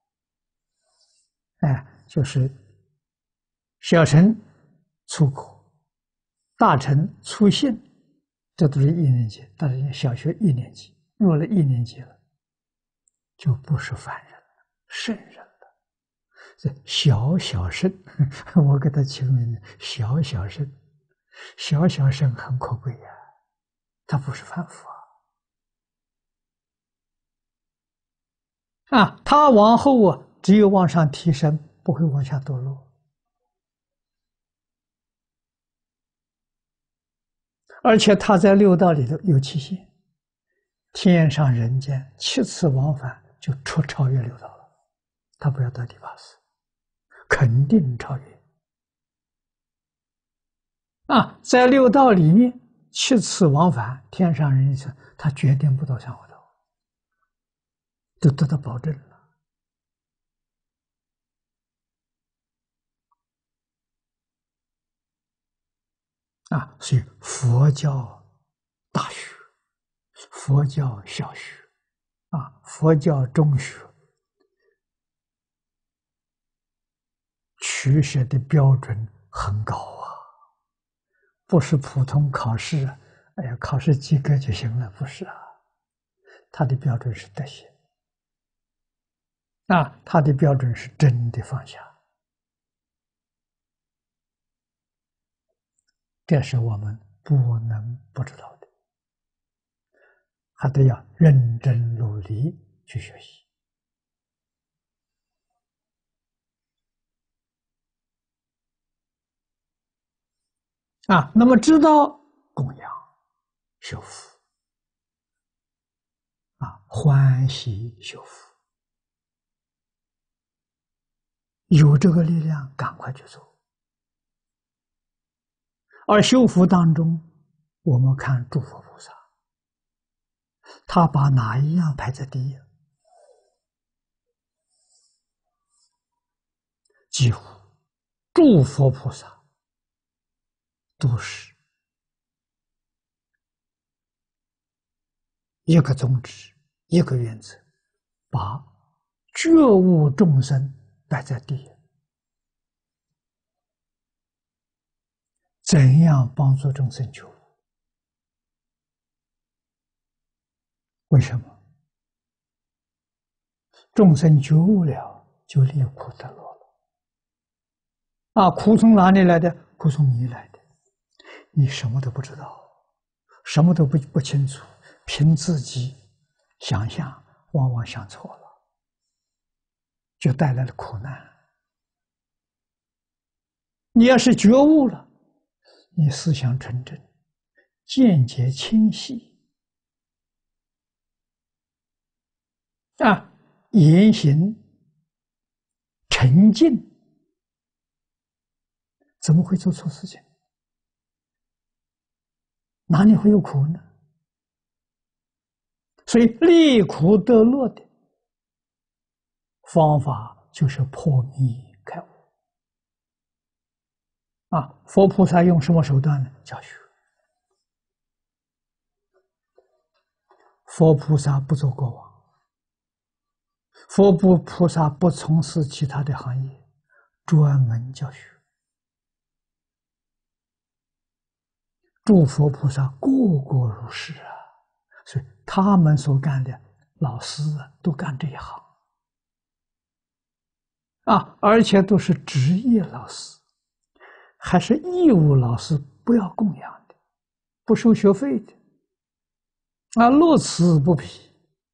了。哎，就是小乘粗口，大乘粗信，这都是一年级，大家小学一年级，入了一年级了，就不是凡人了，圣人了。这小小圣，我给他起个名字，小小圣，小小圣很可贵呀、啊，他不是凡夫啊，啊，他往后啊，只有往上提升，不会往下堕落。而且他在六道里头有期限，天上人间七次往返就出超越六道了，他不要到第八识，肯定超越。啊，在六道里面七次往返，天上人间他决定不到上火道，就得到保证了。啊，所以佛教大学，佛教小学，啊，佛教中学， 取舍的标准很高啊，不是普通考试，哎呀，考试及格就行了，不是啊，他的标准是德行，啊，他的标准是真的放下，这是我们不能不知道的，还得要认真努力去学习。啊，那么知道供养、修福，啊，欢喜修福，有这个力量，赶快去做。而修福当中，我们看诸佛菩萨，他把哪一样排在第一？几乎诸佛菩萨都是一个宗旨，一个原则，把觉悟众生摆在第一。怎样帮助众生觉悟？为什么？众生觉悟了，就离苦得乐了。啊，苦从哪里来的？苦从你来的。你什么都不知道，什么都不不清楚，凭自己想象，往往想错了，就带来了苦难。你要是觉悟了，你思想纯正，见解清晰，啊，言行沉静，怎么会做错事情？哪里会有苦呢？所以离苦得乐的方法就是破迷开悟。啊，佛菩萨用什么手段呢？教学。佛菩萨不做国王，佛不菩萨不从事其他的行业，专门教学。诸佛菩萨个个如是啊，所以他们所干的老师啊，都干这一行啊，而且都是职业老师，还是义务老师，不要供养的，不收学费的，啊，乐此不疲。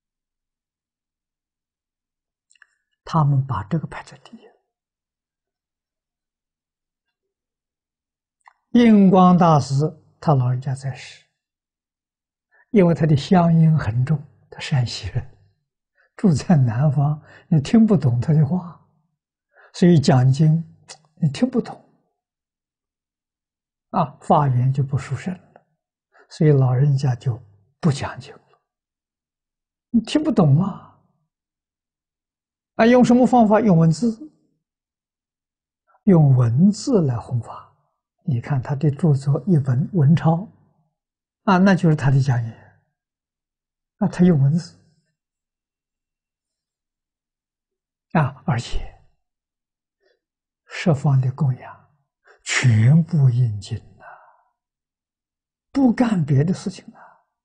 他们把这个排在第一。印光大师他老人家在世，因为他的乡音很重，他山西人，住在南方，你听不懂他的话，所以讲经你听不懂，啊，发言就不殊胜了，所以老人家就不讲经了。你听不懂啊，啊，用什么方法？用文字，用文字来弘法。你看他的著作一本文钞，啊，那就是他的讲言，啊，他用文字，啊，而且十方的供养全部应经了，不干别的事情了，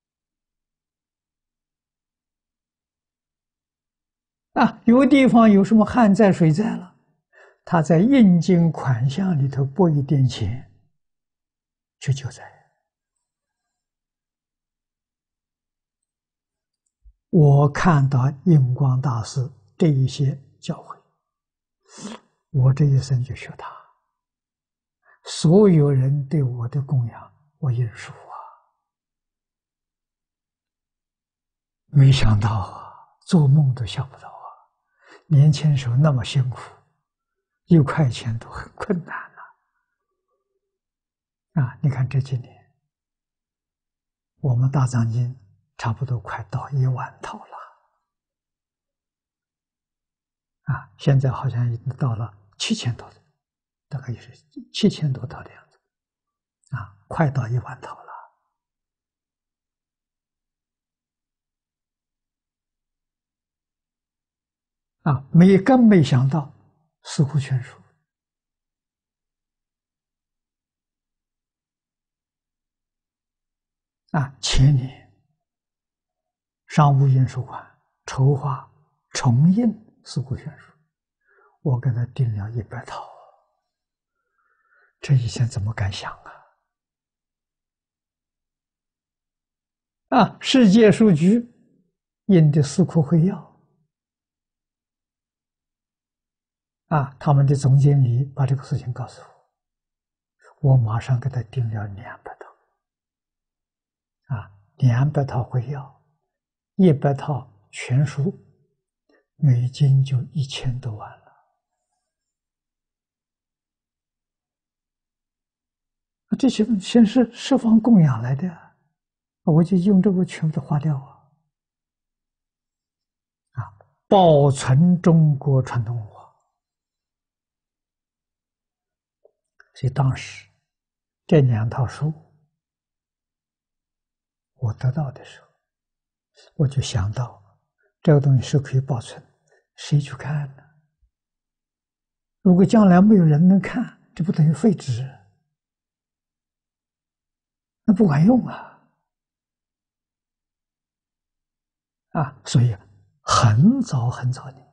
啊，有地方有什么旱灾水灾了，他在应经款项里头拨一点钱去救灾。我看到印光大师这一些教诲，我这一生就学他。所有人对我的供养，我应数啊。没想到啊，做梦都想不到啊！年轻时候那么辛苦，一块钱都很困难了啊！你看这几年，我们大藏经差不多快到一万套了啊！现在好像已经到了七千多的，大概也是七千多套的样子啊，快到一万套了啊！没更没想到，四库全书啊，前年商务印书馆筹划重印四库全书，我给他订了一百套，这以前怎么敢想啊？啊，世界书局印的四库会要。啊，他们的总经理把这个事情告诉我，我马上给他订了两百套，啊，两百套会要，一百套全书，美金就一千多万了。这些钱是十方供养来的，我就用这个全部都花掉啊！啊，保存中国传统文化。所以当时这两套书我得到的时候，我就想到这个东西是可以保存，谁去看呢？如果将来没有人能看，这不等于废纸？那不管用啊！啊，所以很早很早年，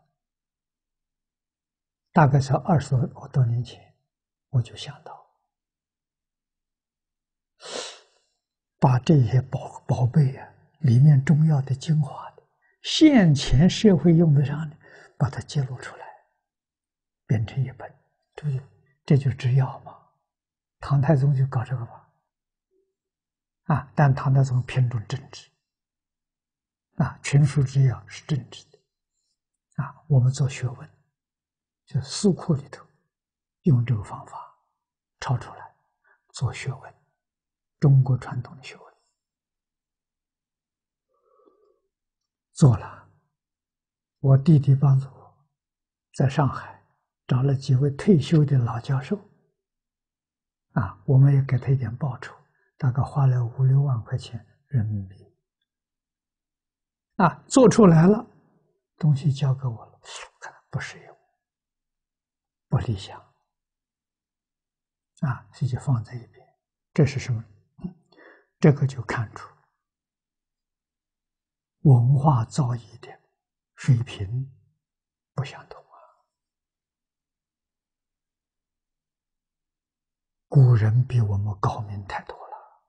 大概是二十多年前，我就想到，把这些宝宝贝啊，里面重要的精华的，现前社会用得上的，把它揭露出来，变成一本，这就这就制药嘛。唐太宗就搞这个吧，啊，但唐太宗偏重政治，啊，群书制药是政治的，啊，我们做学问，就四库里头用这个方法抄出来做学问，中国传统的学问做了。我弟弟帮助我，在上海找了几位退休的老教授，啊，我们也给他一点报酬，大概花了五六万块钱人民币，啊，做出来了，东西交给我了，看不实用，不理想，啊，所以就放在一边。这是什么？这个就看出文化造诣的水平不相同啊。古人比我们高明太多了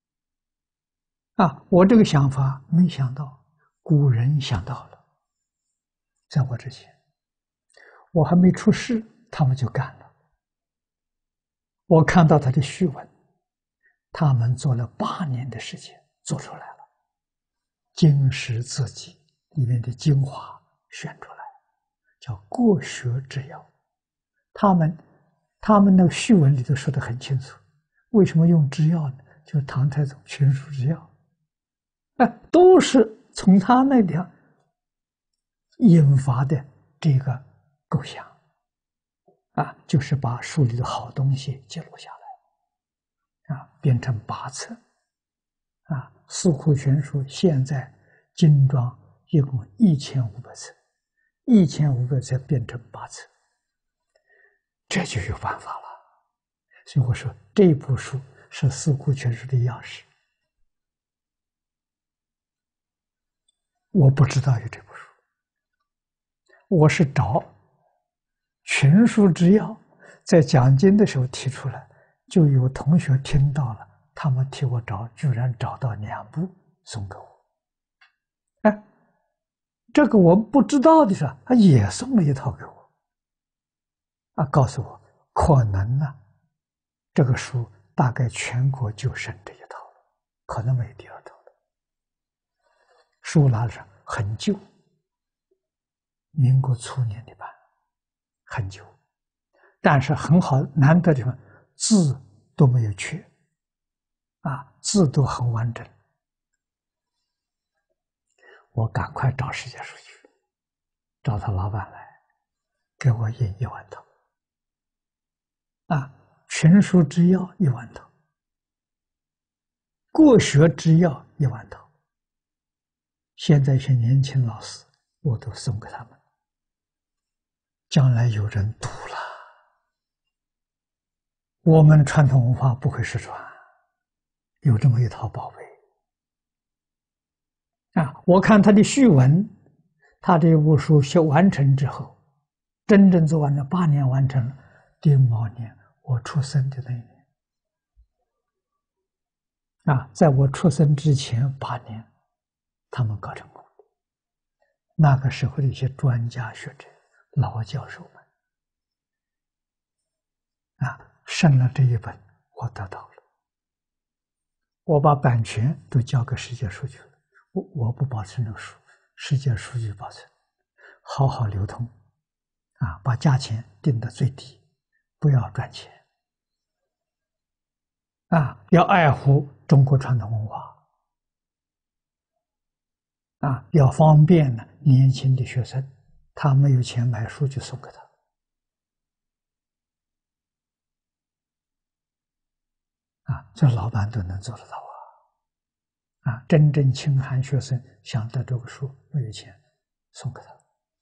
啊！我这个想法没想到，古人想到了，在我之前，我还没出世，他们就干了。我看到他的序文，他们做了八年的时间，做出来了。经史自己里面的精华选出来，叫国学之要。他们他们那个序文里头说得很清楚，为什么用之要呢？就是唐太宗群书之要，哎，都是从他那里引发的这个构想啊，就是把书里的好东西记录下来，啊，编成八册。啊，四库全书现在精装一共一千五百册，一千五百册变成八册，这就有办法了。所以我说这部书是四库全书的钥匙。我不知道有这部书，我是找群书之要，在讲经的时候提出来，就有同学听到了。他们替我找，居然找到两部送给我。哎，这个我不知道的时候，他也送了一套给我。啊，告诉我可能呢，这个书大概全国就剩这一套了，可能没第二套了。书拿上很旧，民国初年的版，很旧，但是很好，难得的地方字都没有缺。啊，字都很完整，我赶快找世界书局，找他老板来，给我印一万套。啊，群书之要一万套，国学之要一万套。现在一些年轻老师，我都送给他们，将来有人读了，我们传统文化不会失传。有这么一套宝贝我看他的序文，他这部书修完成之后，真正做完了八年完成了，丁卯年我出生的那一年。啊，在我出生之前八年，他们搞成功的。那个时候的一些专家学者、老教授们，啊，生了这一本，我得到了。我把版权都交给世界书局了，我我不保存这个书，世界书局保存，好好流通，啊，把价钱定得最低，不要赚钱。啊，要爱护中国传统文化，啊，要方便呢年轻的学生，他没有钱买书就送给他。啊，这老板都能做得到啊！啊，真正清寒学生想得这个书没有钱，送给他。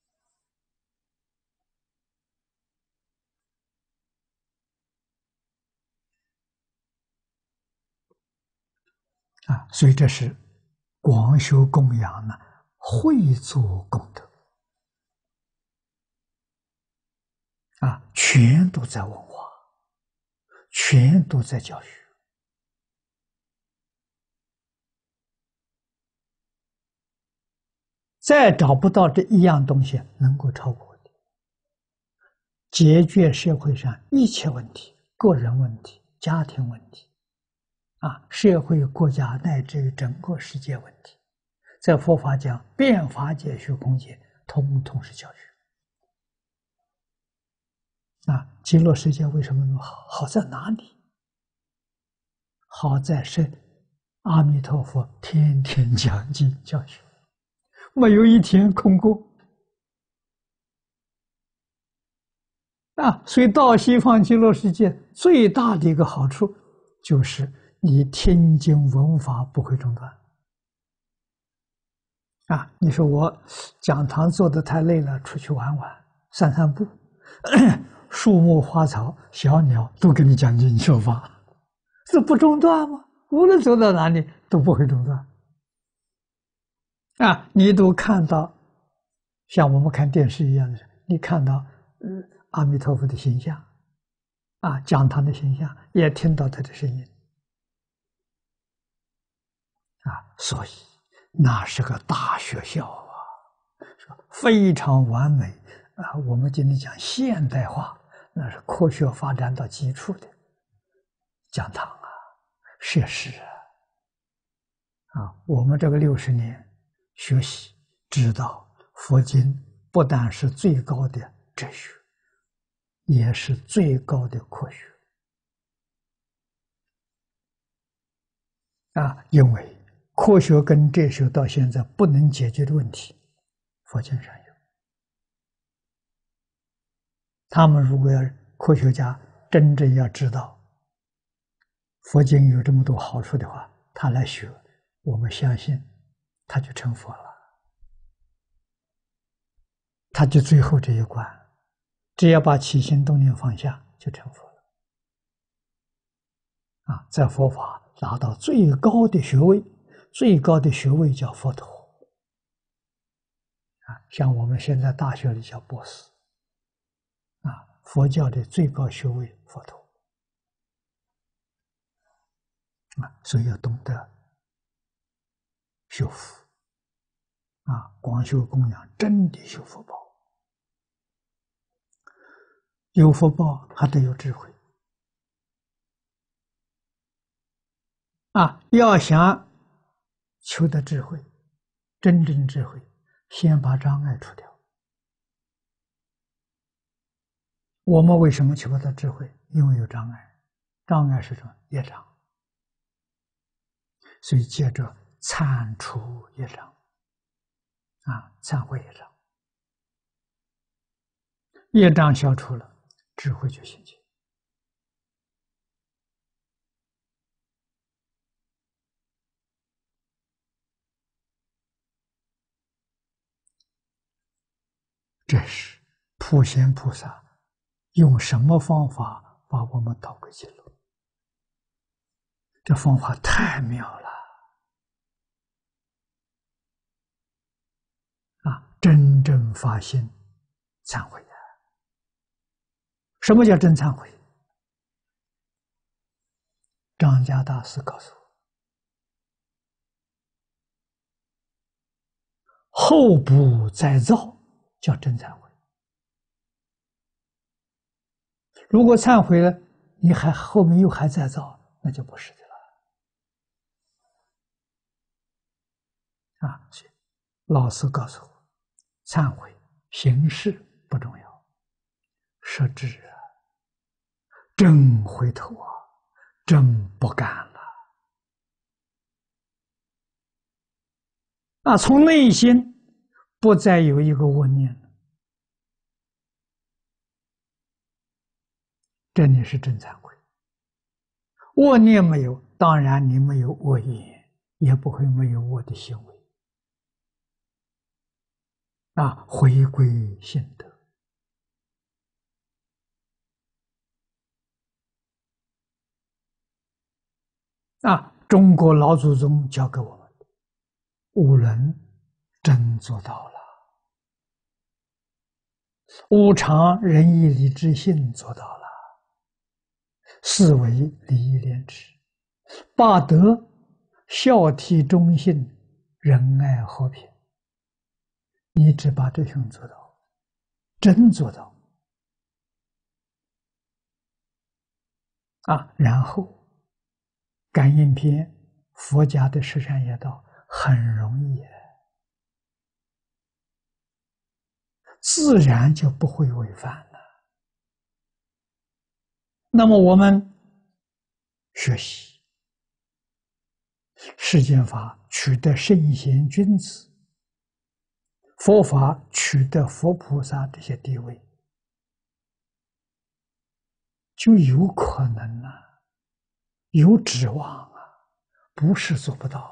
啊，所以这是广修供养呢，会做功德啊，全都在文化，全都在教育。再找不到这一样东西能够超过的，解决社会上一切问题，个人问题、家庭问题，啊，社会、国家乃至于整个世界问题，在佛法讲变法界、虚空界，通通是教育。啊，极乐世界为什么那么好？好在哪里？好在是阿弥陀佛天天讲经教学，没有一天空过。啊，所以到西方极乐世界最大的一个好处，就是你听经闻法不会中断。啊，你说我讲堂坐得太累了，出去玩玩、散散步，树木花草、小鸟都给你讲经说法，这不中断吗？无论走到哪里都不会中断。啊，你都看到，像我们看电视一样的，你看到，呃，阿弥陀佛的形象，啊，讲堂的形象，也听到他的声音，啊，所以那是个大学校啊，非常完美啊。我们今天讲现代化，那是科学发展到基础的讲堂啊，设施啊，啊，我们这个六十年学习知道，佛经不但是最高的哲学，也是最高的科学啊！因为科学跟哲学到现在不能解决的问题，佛经上有。他们如果要科学家真正要知道佛经有这么多好处的话，他来学，我们相信他就成佛了，他就最后这一关，只要把起心动念放下，就成佛了。啊，在佛法达到最高的学位，最高的学位叫佛陀。啊，像我们现在大学里叫博士。啊，佛教的最高学位佛陀。啊，所以要懂得修福。啊，广修供养，真的修福报。有福报还得有智慧。啊，要想求得智慧，真正智慧，先把障碍除掉。我们为什么求不到智慧？因为有障碍，障碍是什么？业障。所以接着铲除业障，啊，忏悔业障，业障消除了，智慧就现前。这是普贤菩萨用什么方法把我们导归极乐？这方法太妙了。 真正发心忏悔的。什么叫真忏悔？张家大师告诉我，后不再造叫真忏悔。如果忏悔了，你还后面又还在造，那就不是的了。啊，所以老师告诉我，忏悔形式不重要，实质啊，真回头啊，真不干了。啊，从内心不再有一个恶念了，这里是真忏悔。恶念没有，当然你没有恶言，也不会没有恶的行为。啊，回归性德。啊，中国老祖宗教给我们的，五伦真做到了，五常仁义礼智信做到了，四维礼义廉耻，八德孝悌忠信仁爱和平，你只把这项做到，真做到啊！然后感应篇佛家的十善业道很容易，自然就不会违反了。那么我们学习世间法，取得圣贤君子，佛法取得佛菩萨这些地位，就有可能啊，有指望啊，不是做不到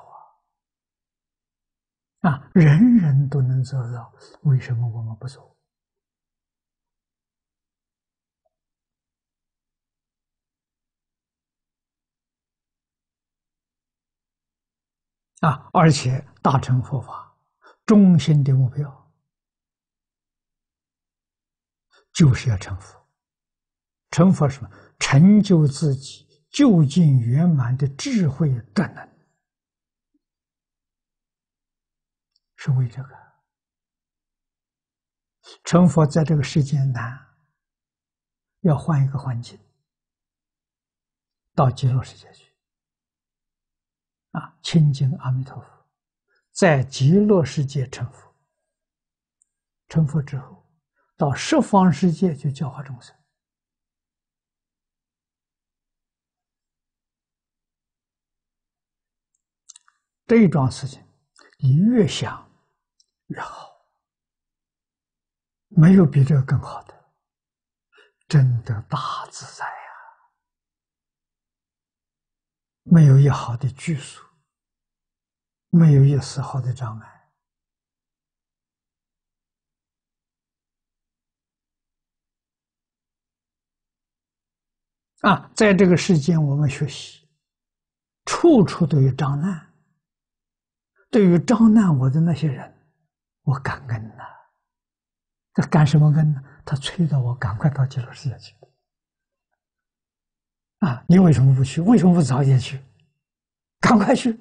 啊！啊，人人都能做到，为什么我们不做？啊，而且大乘佛法中心的目标就是要成佛。成佛是什么？成就自己究竟圆满的智慧专能，是为这个。成佛在这个世间难，要换一个环境，到极乐世界去啊，亲近阿弥陀佛，在极乐世界成佛。成佛之后，到十方世界去教化众生。这一桩事情，你越想越好，没有比这个更好的，真的大自在呀！没有一毫的拘束，没有一丝毫的障碍。啊，在这个世间，我们学习，处处都有障难。对于障难我的那些人，我感恩呐、啊。这感什么恩呢？他催着我赶快到极乐世界去。啊，你为什么不去？为什么不早点去？赶快去！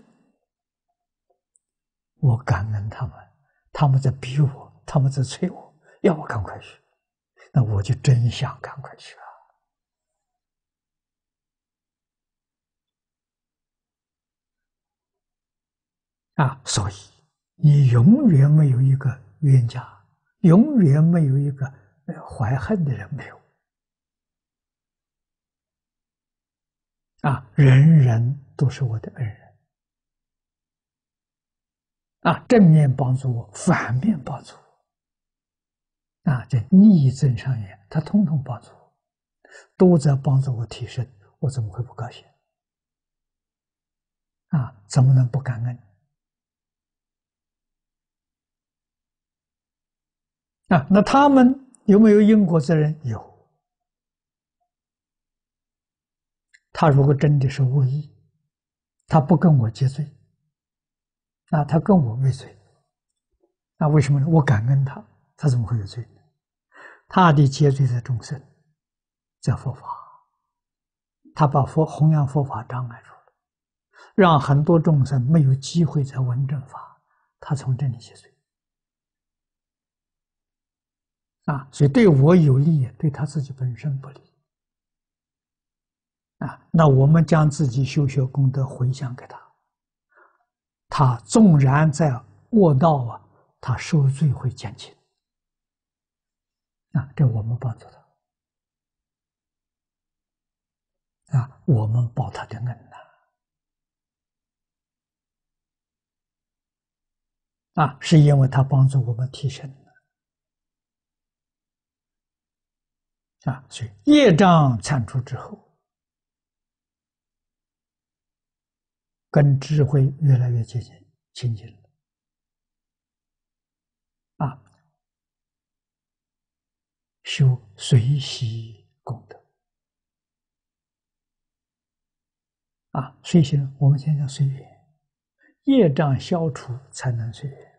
我感恩他们，他们在逼我，他们在催我，要我赶快去。那我就真想赶快去啊！啊，所以你永远没有一个冤家，永远没有一个怀恨的人，没有。啊，人人都是我的恩人。啊，正面帮助我，反面帮助我。啊，这逆增上缘，他通通帮助我，都在帮助我提升，我怎么会不高兴？啊，怎么能不感恩？啊，那他们有没有因果责任？有。他如果真的是恶意，他不跟我结罪，啊，他跟我为罪， 那为什么呢？我感恩他，他怎么会有罪呢？他的接罪在众生，在佛法，他把佛弘扬佛法障碍住了，让很多众生没有机会在闻正法，他从这里接罪。啊，所以对我有利，对他自己本身不利。啊，那我们将自己修学功德回向给他，他纵然在恶道啊，他受罪会减轻。啊，这我们帮助他。啊，我们报他的恩呐。啊，是因为他帮助我们提升。啊，所以业障铲除之后，跟智慧越来越接近亲近了。啊，修随喜功德。啊，随喜呢，我们先讲随缘，业障消除才能随缘，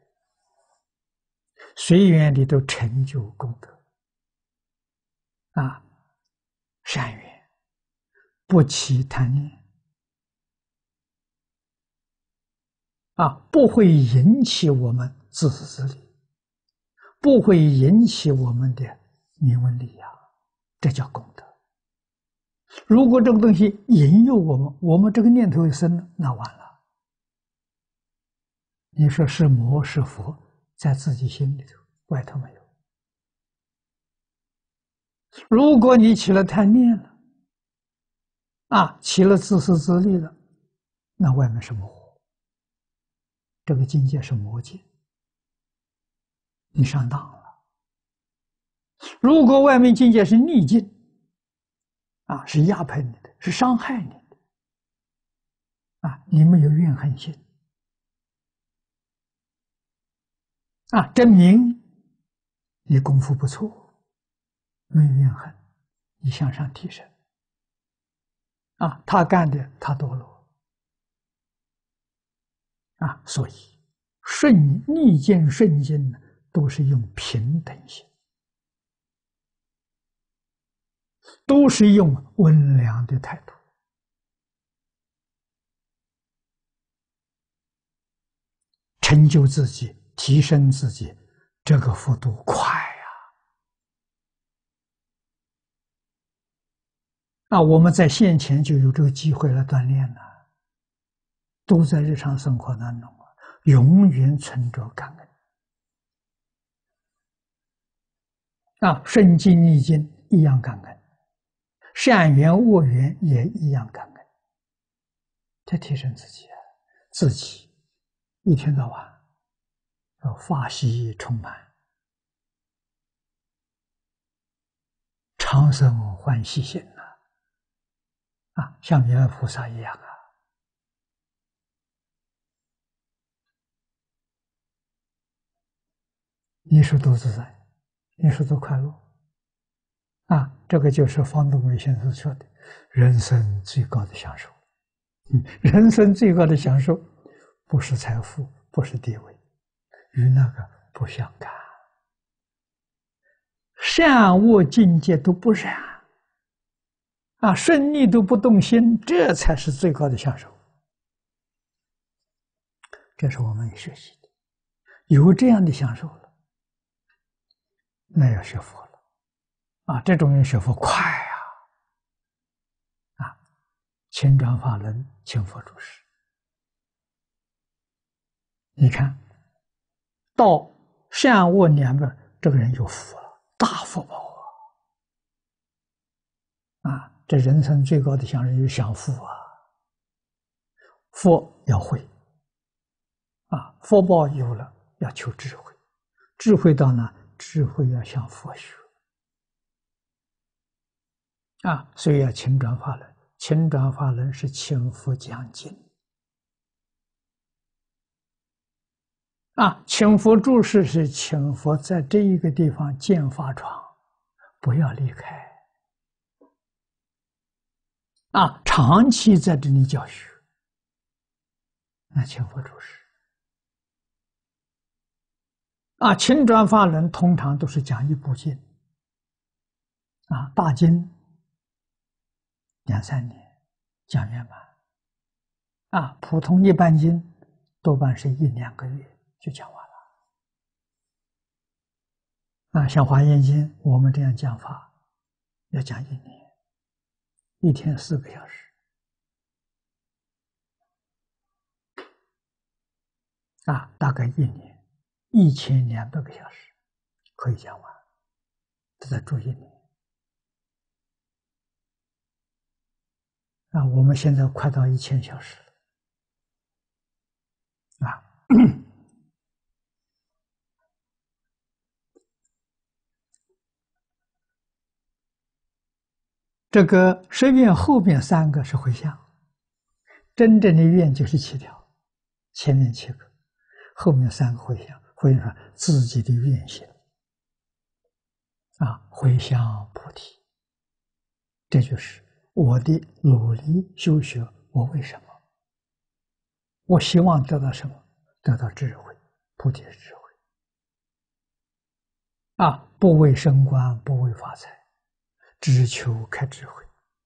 随缘里头成就功德。啊，善缘不起贪念。啊，不会引起我们自私自利，不会引起我们的名闻利养，这叫功德。如果这个东西引诱我们，我们这个念头一生了，那完了。你说是魔是佛，在自己心里头，外头没有。如果你起了贪念了，啊，起了自私自利了，那外面是魔，这个境界是魔界，你上当了。如果外面境界是逆境，啊，是压迫你的，是伤害你的，啊，你没有怨恨心，啊，证明你功夫不错，没有怨恨，你向上提升。啊，他干的他堕落，啊，所以顺逆境顺境呢，都是用平等心，都是用温良的态度，成就自己，提升自己，这个幅度快呀！啊，我们在现前就有这个机会来锻炼了，都在日常生活当中啊，永远存着感恩。啊，顺境逆境一样感恩，善缘恶缘也一样感恩，这提升自己啊，自己一天到晚要法喜充满，长生欢喜心呐，啊，像弥勒菩萨一样啊。你说多自在，你说多快乐啊！这个就是方东伟先生说的，人生最高的享受。嗯，人生最高的享受，不是财富，不是地位，与那个不相干，善恶境界都不染，啊，顺逆都不动心，这才是最高的享受。这是我们学习的，有这样的享受了，那要学佛了，啊，这种人学佛快啊！啊，勤转法轮，勤佛注释。你看到善恶两面，这个人有福了，大福报啊！啊，这人生最高的享受就是享福啊！福要会啊，福报有了，要求智慧，智慧到哪？智慧要向佛学啊，所以要勤转法轮。勤转法轮是勤佛讲经啊，勤佛注释是勤佛在这一个地方建法床，不要离开啊，长期在这里教学，那勤佛注释啊，轻转法轮通常都是讲一部经，啊，大经两三年讲圆满，啊，普通一般经多半是一两个月就讲完了。啊，像华严经我们这样讲法，要讲一年，一天四个小时，啊，大概一年一千两百个小时可以讲完，都在住一年。啊，我们现在快到一千小时了，啊，这个十愿后面三个是回向，真正的愿就是七条，前面七个，后面三个回向，回向自己的愿行，啊，回向菩提，这就是我的努力修学，我为什么？我希望得到什么？得到智慧，菩提的智慧。啊，不为升官，不为发财，只求开智慧。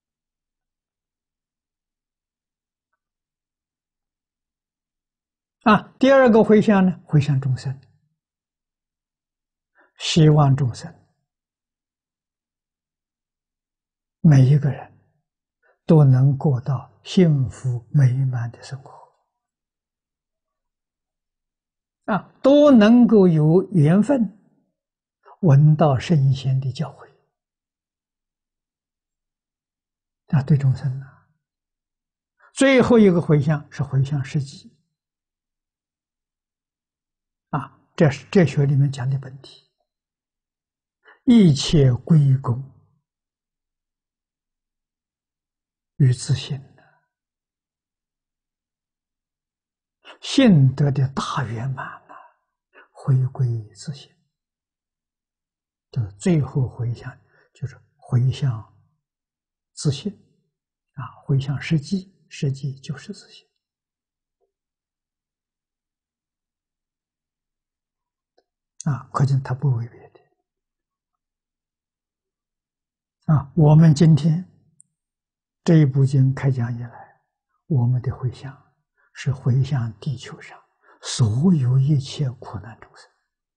啊，第二个回向呢？回向众生，希望众生每一个人都能过到幸福美满的生活，啊，都能够有缘分闻到圣贤的教诲，啊，对众生呢。最后一个回向是回向世己，啊，这是哲学里面讲的本体，一切归功于自性，性德的大圆满啊，回归自性。这最后回向就是回向自性，啊，回向实际，实际就是自性。啊，可见他不为别的。啊，我们今天这一部经开讲以来，我们的回向是回向地球上所有一切苦难众生，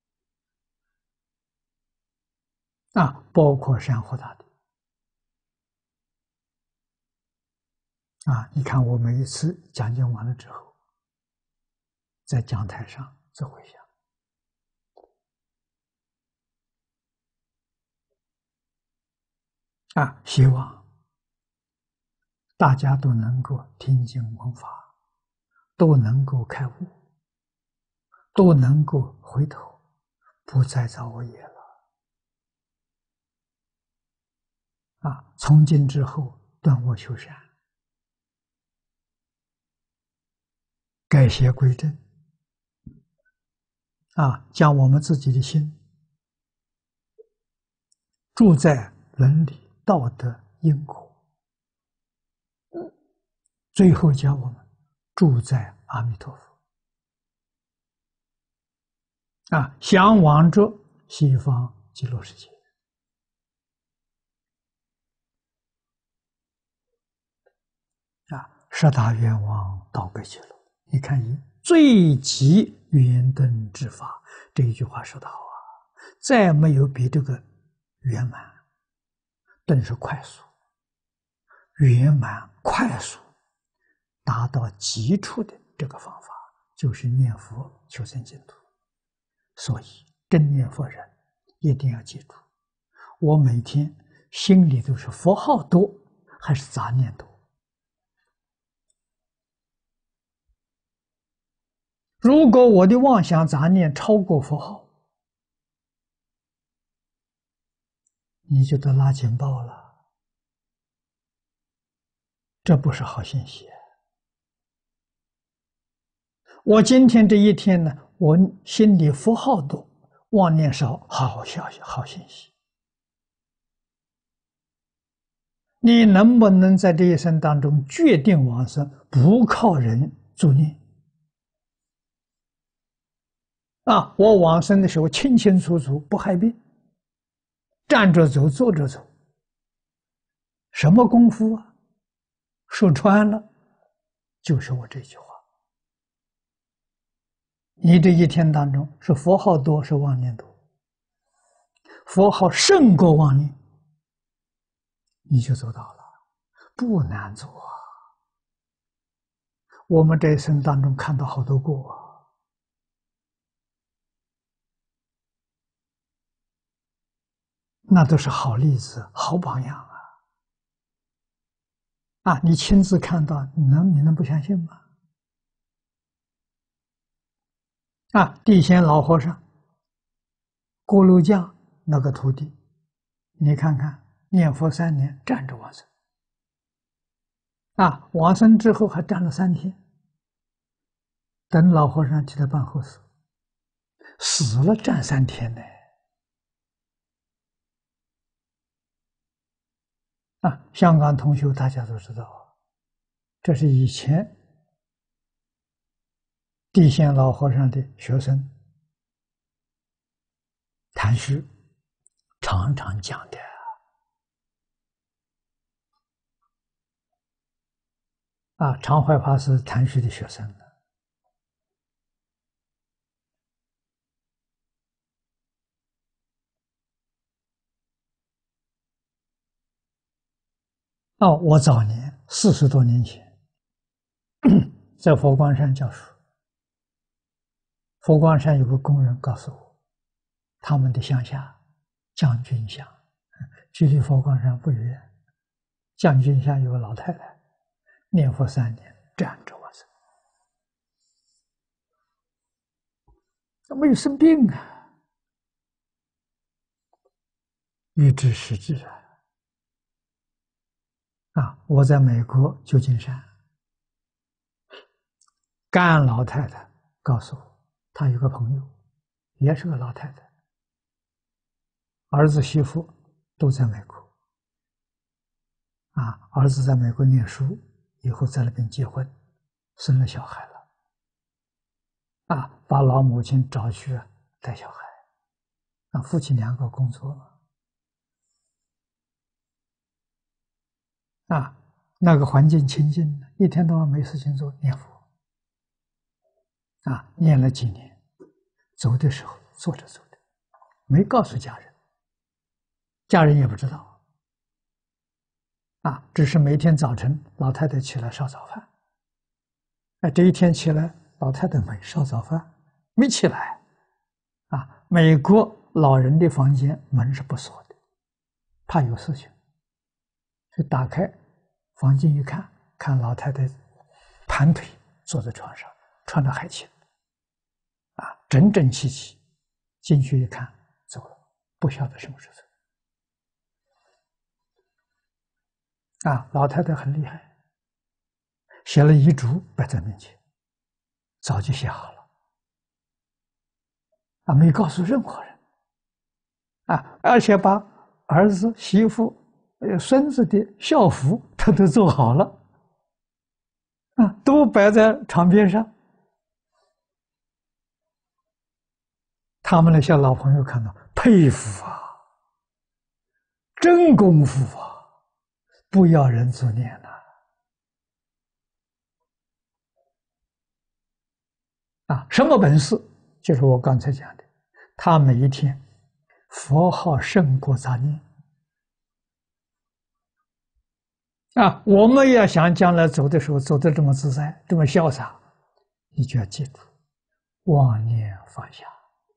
啊，包括山河大地。啊，你看我每一次讲经完了之后，在讲台上做回向。啊，希望大家都能够听经闻法，都能够开悟，都能够回头，不再造恶业了。啊，从今之后断恶修善，改邪归正。啊，将我们自己的心住在伦理道德因果，最后教我们住在阿弥陀佛，啊，向往着西方极乐世界。啊，十大愿望道归极乐。你看，以最极圆灯之法，这一句话说得好啊，再没有比这个圆满。灯是快速，圆满快速达到极处的这个方法，就是念佛求生净土。所以真念佛人一定要记住，我每天心里都是佛号多还是杂念多？如果我的妄想杂念超过佛号，你就得拉警报了，这不是好信息。我今天这一天呢，我心里佛号多，妄念少，好消息，好信息。你能不能在这一生当中决定往生，不靠人助念？ 啊，我往生的时候清清楚楚，不害病，站着走，坐着走，什么功夫啊？说穿了，就是我这句话。你这一天当中是佛号多，是妄念多，佛号胜过妄念，你就做到了，不难做啊。我们这一生当中看到好多过啊。那都是好例子、好榜样啊！啊，你亲自看到，你能你能不相信吗？啊，地仙老和尚、锅炉匠那个徒弟，你看看，念佛三年，站着往生。啊，往生之后还站了三天，等老和尚替他办后事，死了站三天呢。啊，香港同修大家都知道，这是以前地仙老和尚的学生谭旭常常讲的。啊，常怀法师谭旭的学生呢。哦，我早年四十多年前在佛光山教书，佛光山有个工人告诉我，他们的乡下将军乡，距离佛光山不远，将军乡有个老太太，念佛三年，站着往生，没有生病啊，预知时至啊。啊，我在美国旧金山，甘老太太告诉我，她有个朋友，也是个老太太，儿子媳妇都在美国。啊，儿子在美国念书，以后在那边结婚，生了小孩了。啊，把老母亲找去带小孩，啊，夫妻两个工作了。啊，那个环境清净，一天到晚没事情做，念佛。啊，念了几年，走的时候坐着走的，没告诉家人，家人也不知道。啊，只是每天早晨老太太起来烧早饭。啊，这一天起来，老太太没烧早饭，没起来。啊，美国老人的房间门是不锁的，怕有事情，就打开房间一看，看老太太盘腿坐在床上，穿着海青，啊，整整齐齐。进去一看，走了，不晓得什么时候。啊，老太太很厉害，写了遗嘱摆在面前，早就写好了，啊，没告诉任何人，啊，而且把儿子、媳妇、呃孙子的校服他都做好了，啊，都摆在床边上。他们那些老朋友看到，佩服啊，真功夫啊！不要人助念了。啊，什么本事？就是我刚才讲的，他每一天佛号胜过杂念。啊，我们要想将来走的时候走得这么自在，这么潇洒，你就要记住，妄念放下，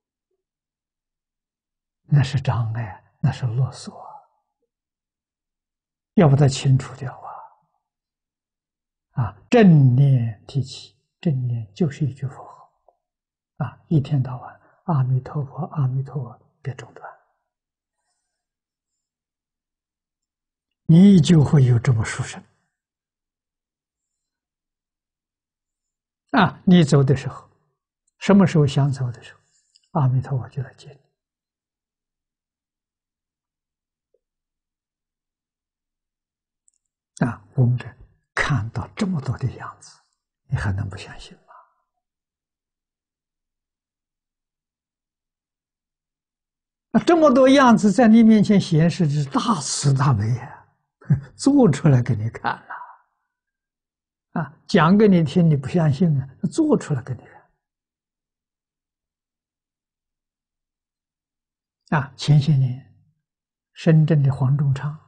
那是障碍，那是啰嗦，要把它清除掉啊！啊，正念提起，正念就是一句佛号，啊，一天到晚阿弥陀佛，阿弥陀佛，别中断，你就会有这么殊胜。啊，你走的时候，什么时候想走的时候，阿弥陀佛就来接你。啊，我们这看到这么多的样子，你还能不相信吗？ 那这么多样子在你面前显示，是大慈大悲呀，做出来给你看了。啊，讲给你听，你不相信啊，做出来给你看。啊，前些年深圳的黄忠昌，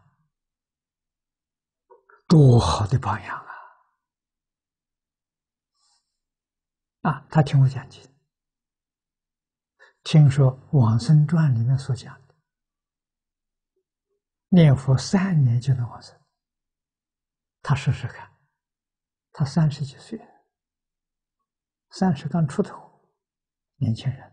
多好的榜样啊！啊，他听我讲经，听说《往生传》里面所讲的，念佛三年就能往生。他试试看，他三十几岁，三十刚出头，年轻人。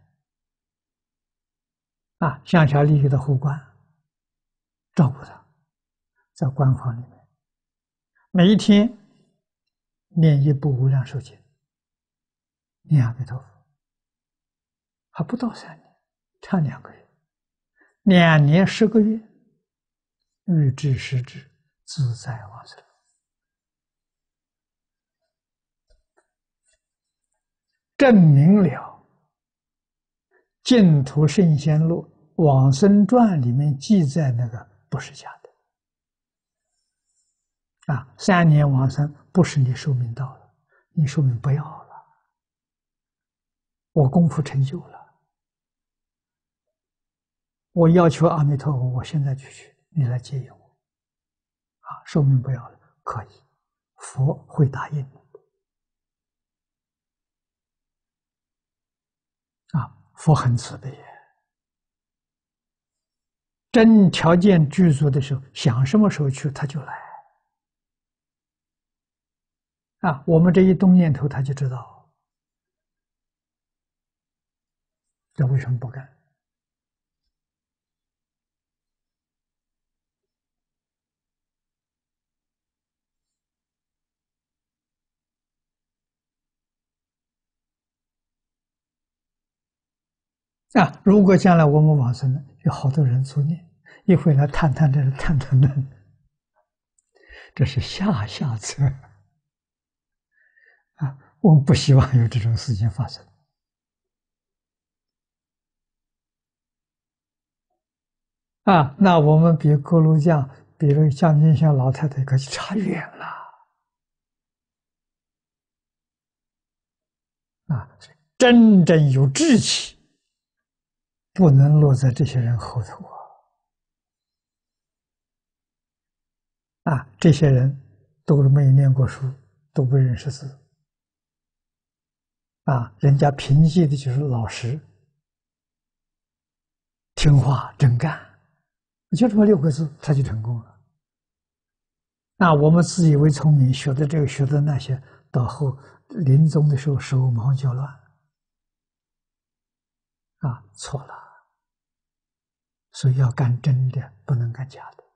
啊，乡下里有的护官照顾他，在官房里面，每一天念一部无量寿经，念阿弥陀佛，还不到三年，差两个月，两年十个月，欲知时至，自在往生。证明了净土圣贤录往生传里面记载那个不是假的。啊，三年往生不是你寿命到了，你寿命不要了，我功夫成就了，我要求阿弥陀佛，我现在就去，你来接引我。啊，寿命不要了，可以，佛会答应你。啊，佛很慈悲，真条件具足的时候，想什么时候去他就来。啊，我们这一动念头他就知道，这为什么不干？啊，如果将来我们往生了，有好多人助念，一会来探探这，探探那，这是下下策。啊，我们不希望有这种事情发生。啊，那我们比锅炉匠，比如将军像老太太，可就差远了。啊，真正有志气，不能落在这些人后头啊！啊，这些人都没有念过书，都不认识字。啊，人家凭借的就是老实、听话、真干，就这么六个字，他就成功了。那我们自以为聪明，学的这个学的那些，到后临终的时候手忙脚乱，啊，错了。所以要干真的，不能干假的。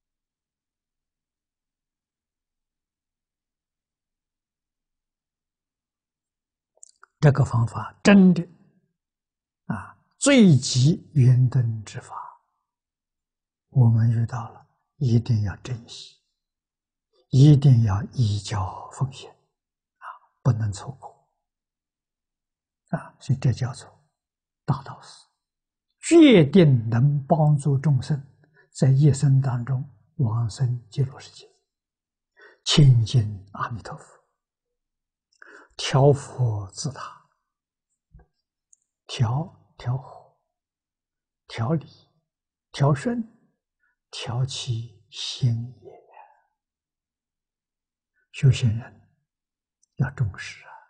这个方法真的啊，最极圆顿之法，我们遇到了，一定要珍惜，一定要依教奉行啊，不能错过啊！所以这叫做大道士，决定能帮助众生在一生当中往生极乐世界，亲近阿弥陀佛。调伏自他，调调和，调理，调顺，调其心也。修行人要重视啊！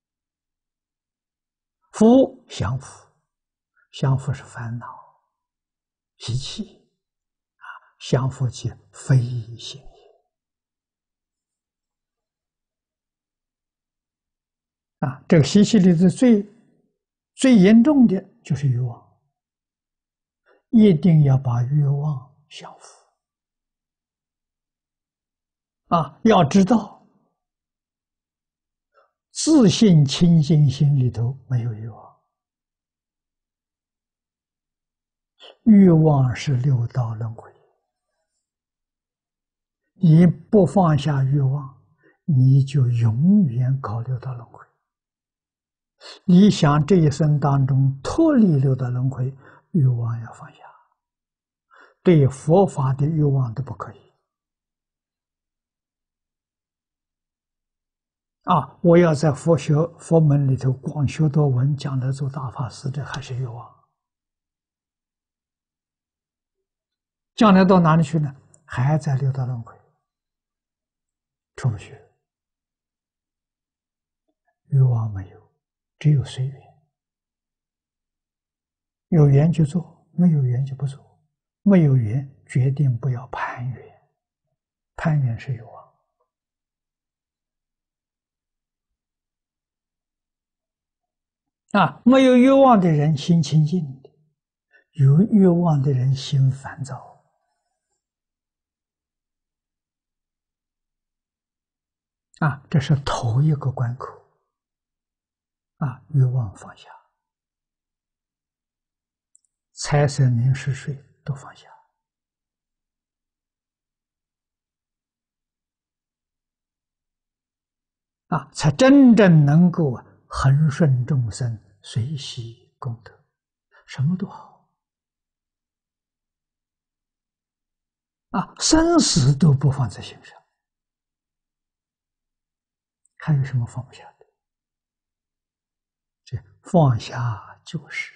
福降伏，降伏是烦恼、习气啊，降伏即非行也。啊，这个习气里的最最严重的就是欲望，一定要把欲望降服。啊，要知道，自信清净心里头没有欲望，欲望是六道轮回。你不放下欲望，你就永远搞六道轮回。你想这一生当中脱离六道轮回， 欲望要放下，对佛法的欲望都不可以。啊，我要在佛学佛门里头广学多闻，将来做大法师，这还是欲望。将来到哪里去呢？还在六道轮回，出不去。欲望没有，只有随缘。有缘就做，没有缘就不做。没有缘，决定不要攀缘，攀缘是欲望。啊，没有欲望的人心清净的，有欲望的人心烦躁。啊，这是头一个关口。啊，欲望放下，财色名食睡都放下。啊，才真正能够恒顺众生，随喜功德，什么都好。啊，生死都不放在心上，还有什么放不下的？这放下就是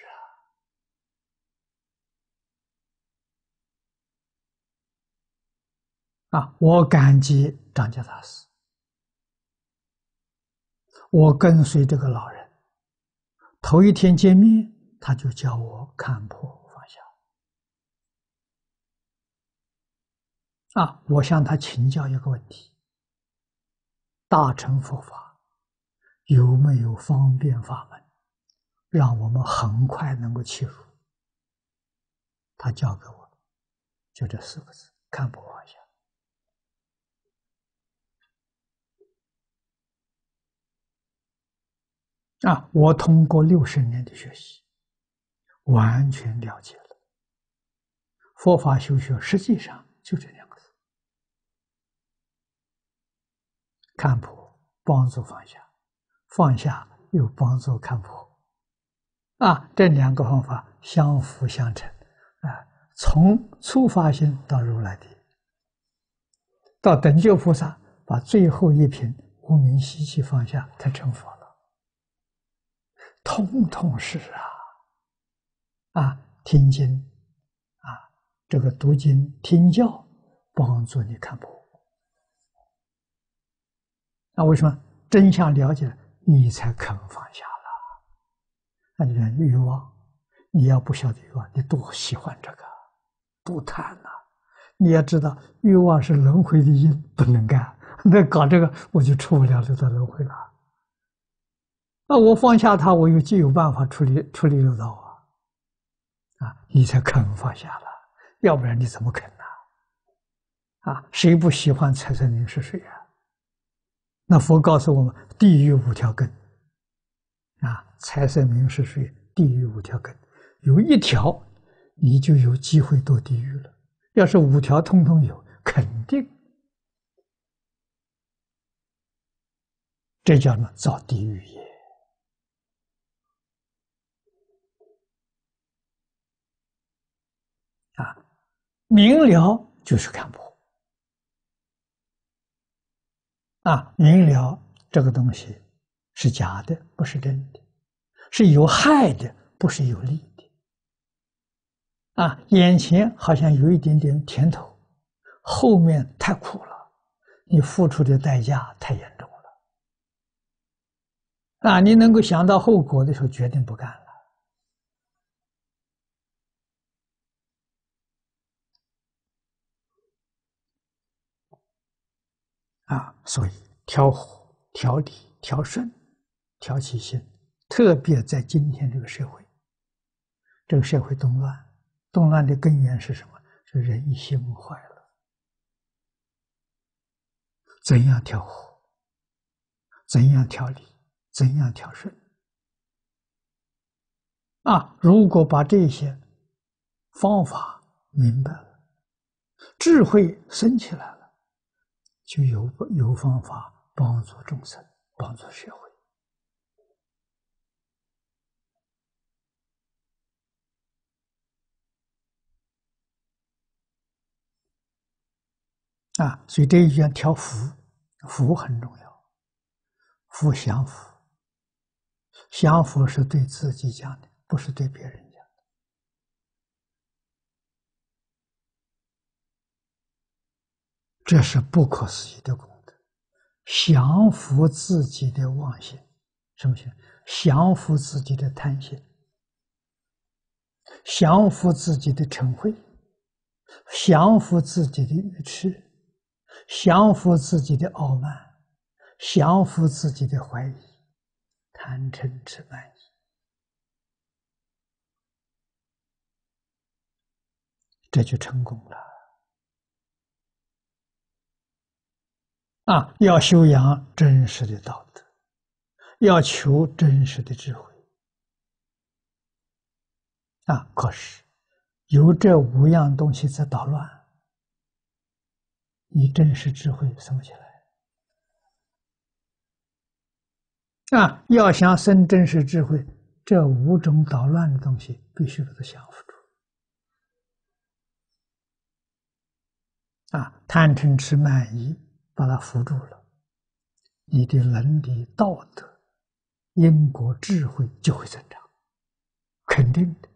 啊！啊，我感激张家大师，我跟随这个老人，头一天见面，他就教我看破放下。啊，我向他请教一个问题：大乘佛法有没有方便法门，让我们很快能够切入？他教给我，就这四个字：看破放下。啊，我通过六十年的学习，完全了解了佛法修学，实际上就这两个字：看破帮助放下，放下又帮助看破。啊，这两个方法相辅相成。啊，从初发心到如来地，到等觉菩萨把最后一品无明习气放下，才成佛了。通通是啊！啊，听经啊，这个读经听教，帮助你看破。那为什么真相了解了，你才肯放下了？那你看欲望，你要不晓得欲望，你多喜欢这个，多贪呐！你要知道，欲望是轮回的因，不能干。那搞这个，我就出不了六道轮回了。那我放下它，我有就有办法处理处理六道啊！啊，你才肯放下了，要不然你怎么肯呢？啊，谁不喜欢财色名食睡啊？那佛告诉我们，地狱五条根。啊，财色名食睡，地狱五条根，有一条，你就有机会堕地狱了。要是五条通通有，肯定，这叫什么？造地狱业。啊，明了就是看破。啊，明了这个东西是假的，不是真的，是有害的，不是有利的。啊，眼前好像有一点点甜头，后面太苦了，你付出的代价太严重了。啊，你能够想到后果的时候，决定不干了。啊，所以调和、调理、调顺、调起心，特别在今天这个社会，这个社会动乱，动乱的根源是什么？是人心坏了。怎样调和？怎样调理？怎样调顺？啊，如果把这些方法明白了，智慧升起来了，就有有方法帮助众生，帮助社会。 啊，所以这一句要调伏，伏很重要，伏降伏，降伏是对自己讲的，不是对别人讲的。这是不可思议的功德，降伏自己的妄心，什么心？降伏自己的贪心，降服自己的嗔恚，降服自己的愚痴，降服自己的傲慢，降服自己的怀疑，贪嗔痴慢疑，这就成功了。啊，要修养真实的道德，要求真实的智慧。啊，可是有这五样东西在捣乱，你真实智慧生不起来。啊，要想生真实智慧，这五种捣乱的东西必须把它降服住。啊，贪嗔痴慢疑，把它扶住了，你的伦理道德、因果智慧就会增长，肯定的。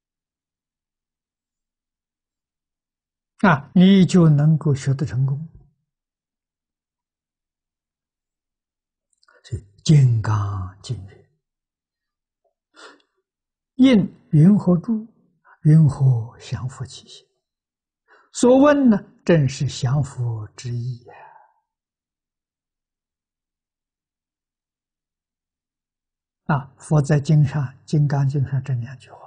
啊，你就能够学得成功。所以金刚经曰：“应云何住？云何降伏其心？”所问呢，正是降伏之意呀。啊，佛在经上《金刚经》上这两句话，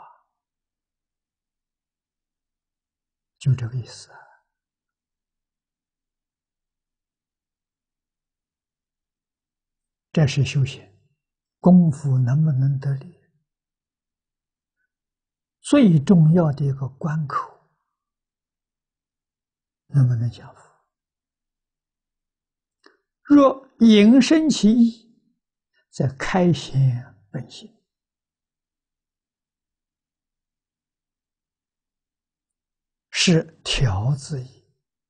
就这个意思啊。这是修行功夫能不能得力，最重要的一个关口，能不能降伏？若引生其意，则开显本性。是调自意，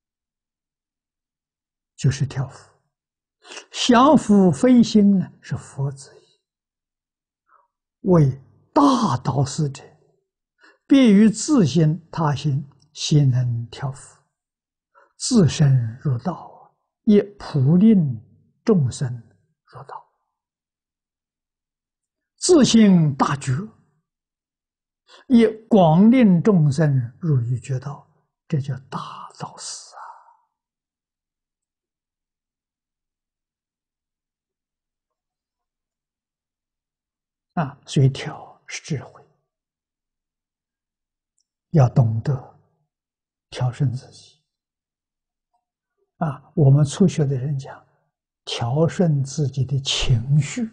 就是调伏。降伏非心呢，是佛自意。为大导师者，必于自心他心，悉能调伏，自身入道，亦普令众生入道。自性大觉，亦广令众生入于觉道，这叫大导师啊！啊，所以调是智慧，要懂得调顺自己。啊，我们初学的人讲，调顺自己的情绪。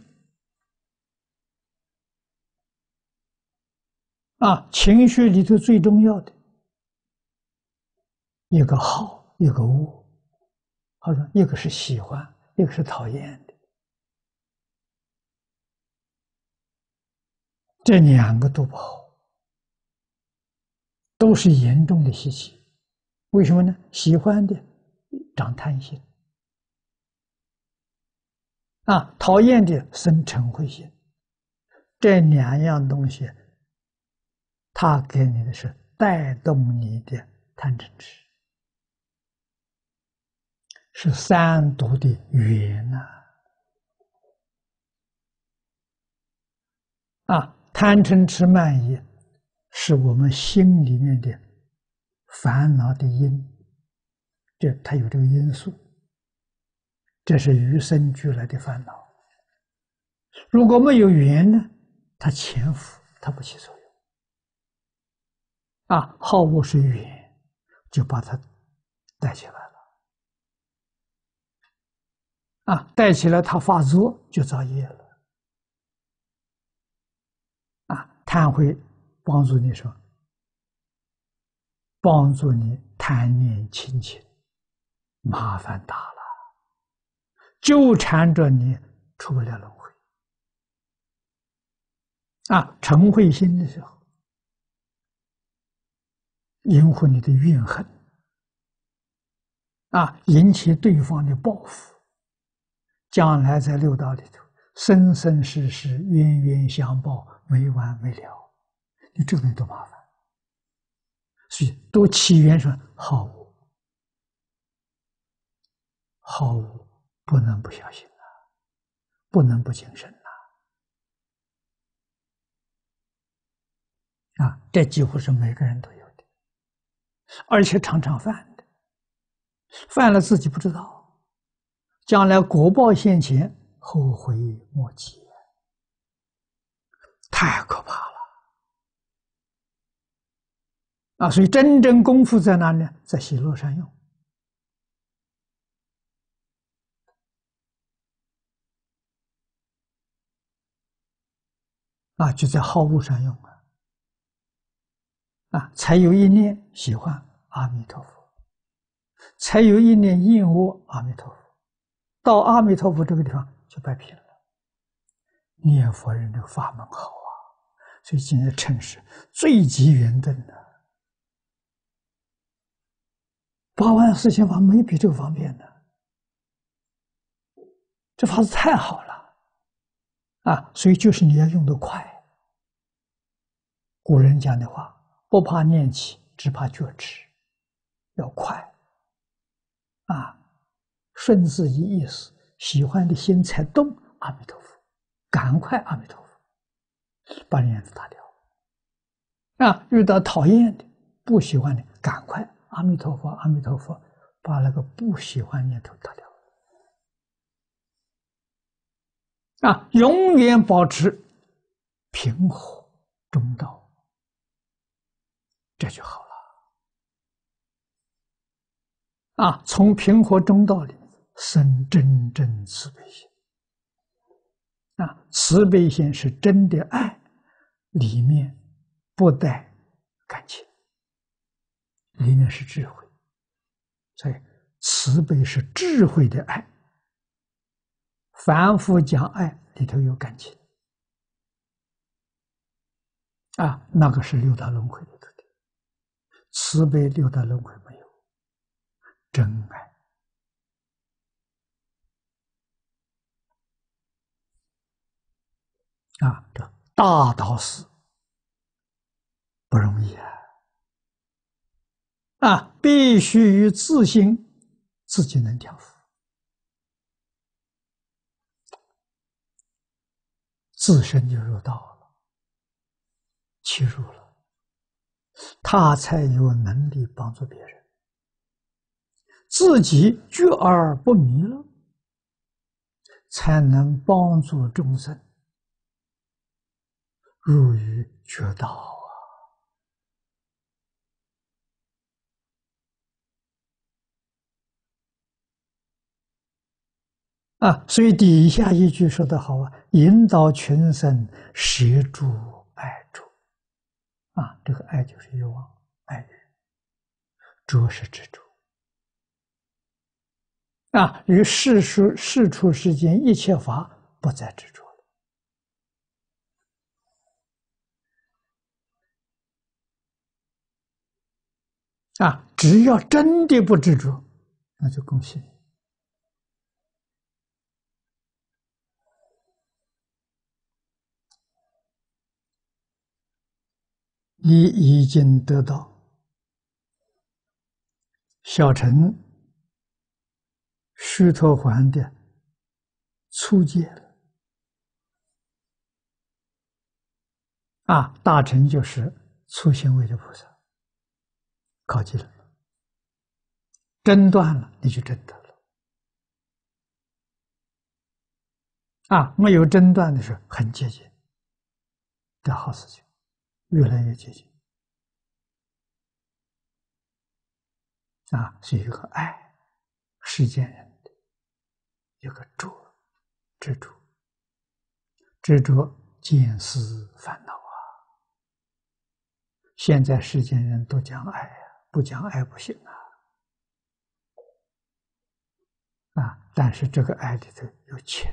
啊，情绪里头最重要的一个好，一个恶。他说，一个是喜欢，一个是讨厌的，这两个都不好，都是严重的习气。为什么呢？喜欢的长贪心，啊，讨厌的生嗔恚心。这两样东西，它给你的是带动你的贪嗔痴，是三毒的源呐。啊，贪嗔痴慢疑是我们心里面的烦恼的因，这它有这个因素，这是与生俱来的烦恼。如果没有缘呢，它潜伏，它不起作用。啊，好恶是缘，就把它带起来了。啊，带起来它发作就造业了。啊，贪会帮助你说，帮助你贪念亲情，麻烦大了，纠缠着你出不了轮回。啊，嗔恚心的时候，引火你的怨恨， 啊，引起对方的报复，将来在六道里头，生生世世冤冤相报，没完没了。你这个人多麻烦，所以都起源说好恶，好恶不能不小心啊，不能不谨慎呐！啊，这几乎是每个人都有的，而且常常犯的，犯了自己不知道，将来果报现前，后悔莫及，太可怕了啊！所以真正功夫在哪里呢？在喜乐善用啊，就在好恶善用啊啊，才有一念喜欢阿弥陀佛，才有一念厌恶阿弥陀佛，到阿弥陀佛这个地方就摆平了。念佛人这个法门好啊，所以今日称是最极圆顿的。八万四千法没比这个方便的，这法子太好了啊！所以就是你要用得快。古人讲的话，不怕念起，只怕觉迟，要快啊！顺自己意思，喜欢的心才动，阿弥陀佛，赶快阿弥陀佛，把念头打掉。啊，遇到讨厌的、不喜欢的，赶快阿弥陀佛，阿弥陀佛，把那个不喜欢念头打掉。啊，永远保持平和中道，这就好了。啊，从平和中道里生真正慈悲心。啊，慈悲心是真的爱，里面不带感情，里面是智慧，所以慈悲是智慧的爱。凡夫讲爱里头有感情，啊，那个是六道轮回里头的，慈悲六道轮回没有，真爱。啊，这大道事不容易啊！啊，必须自信，自己能调伏，自身就入道了，切入了，他才有能力帮助别人，自己觉而不迷了，才能帮助众生入于觉道啊！啊，所以底下一句说得好啊：“引导群生，协助爱主。”啊，这个爱就是欲望，爱欲，着是执着。啊，于世出世出世间一切法不再执着了。啊，只要真的不执着，那就恭喜你，你已经得到小乘须陀洹的初阶了。啊，大乘就是初行位的菩萨，靠近了，真断了，你就真得了。啊，没有真断的时候，很接近的好事情，越来越接近。啊，是一个爱世间人的一个着执着，执着见思烦恼啊。现在世间人都讲爱呀、啊，不讲爱不行啊。啊，但是这个爱里头有情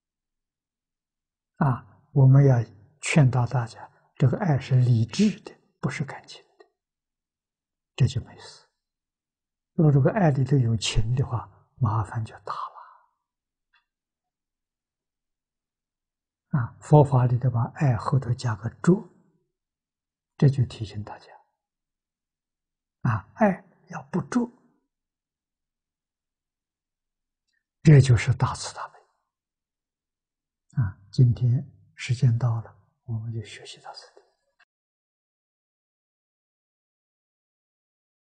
啊，我们要劝导大家，这个爱是理智的，不是感情的，这就没事。 如果这个爱里头有情的话，麻烦就大了。啊，佛法里头把爱后头加个着，这就提醒大家，啊，爱要不着，这就是大慈大悲。啊，今天时间到了，我们就学习到这里。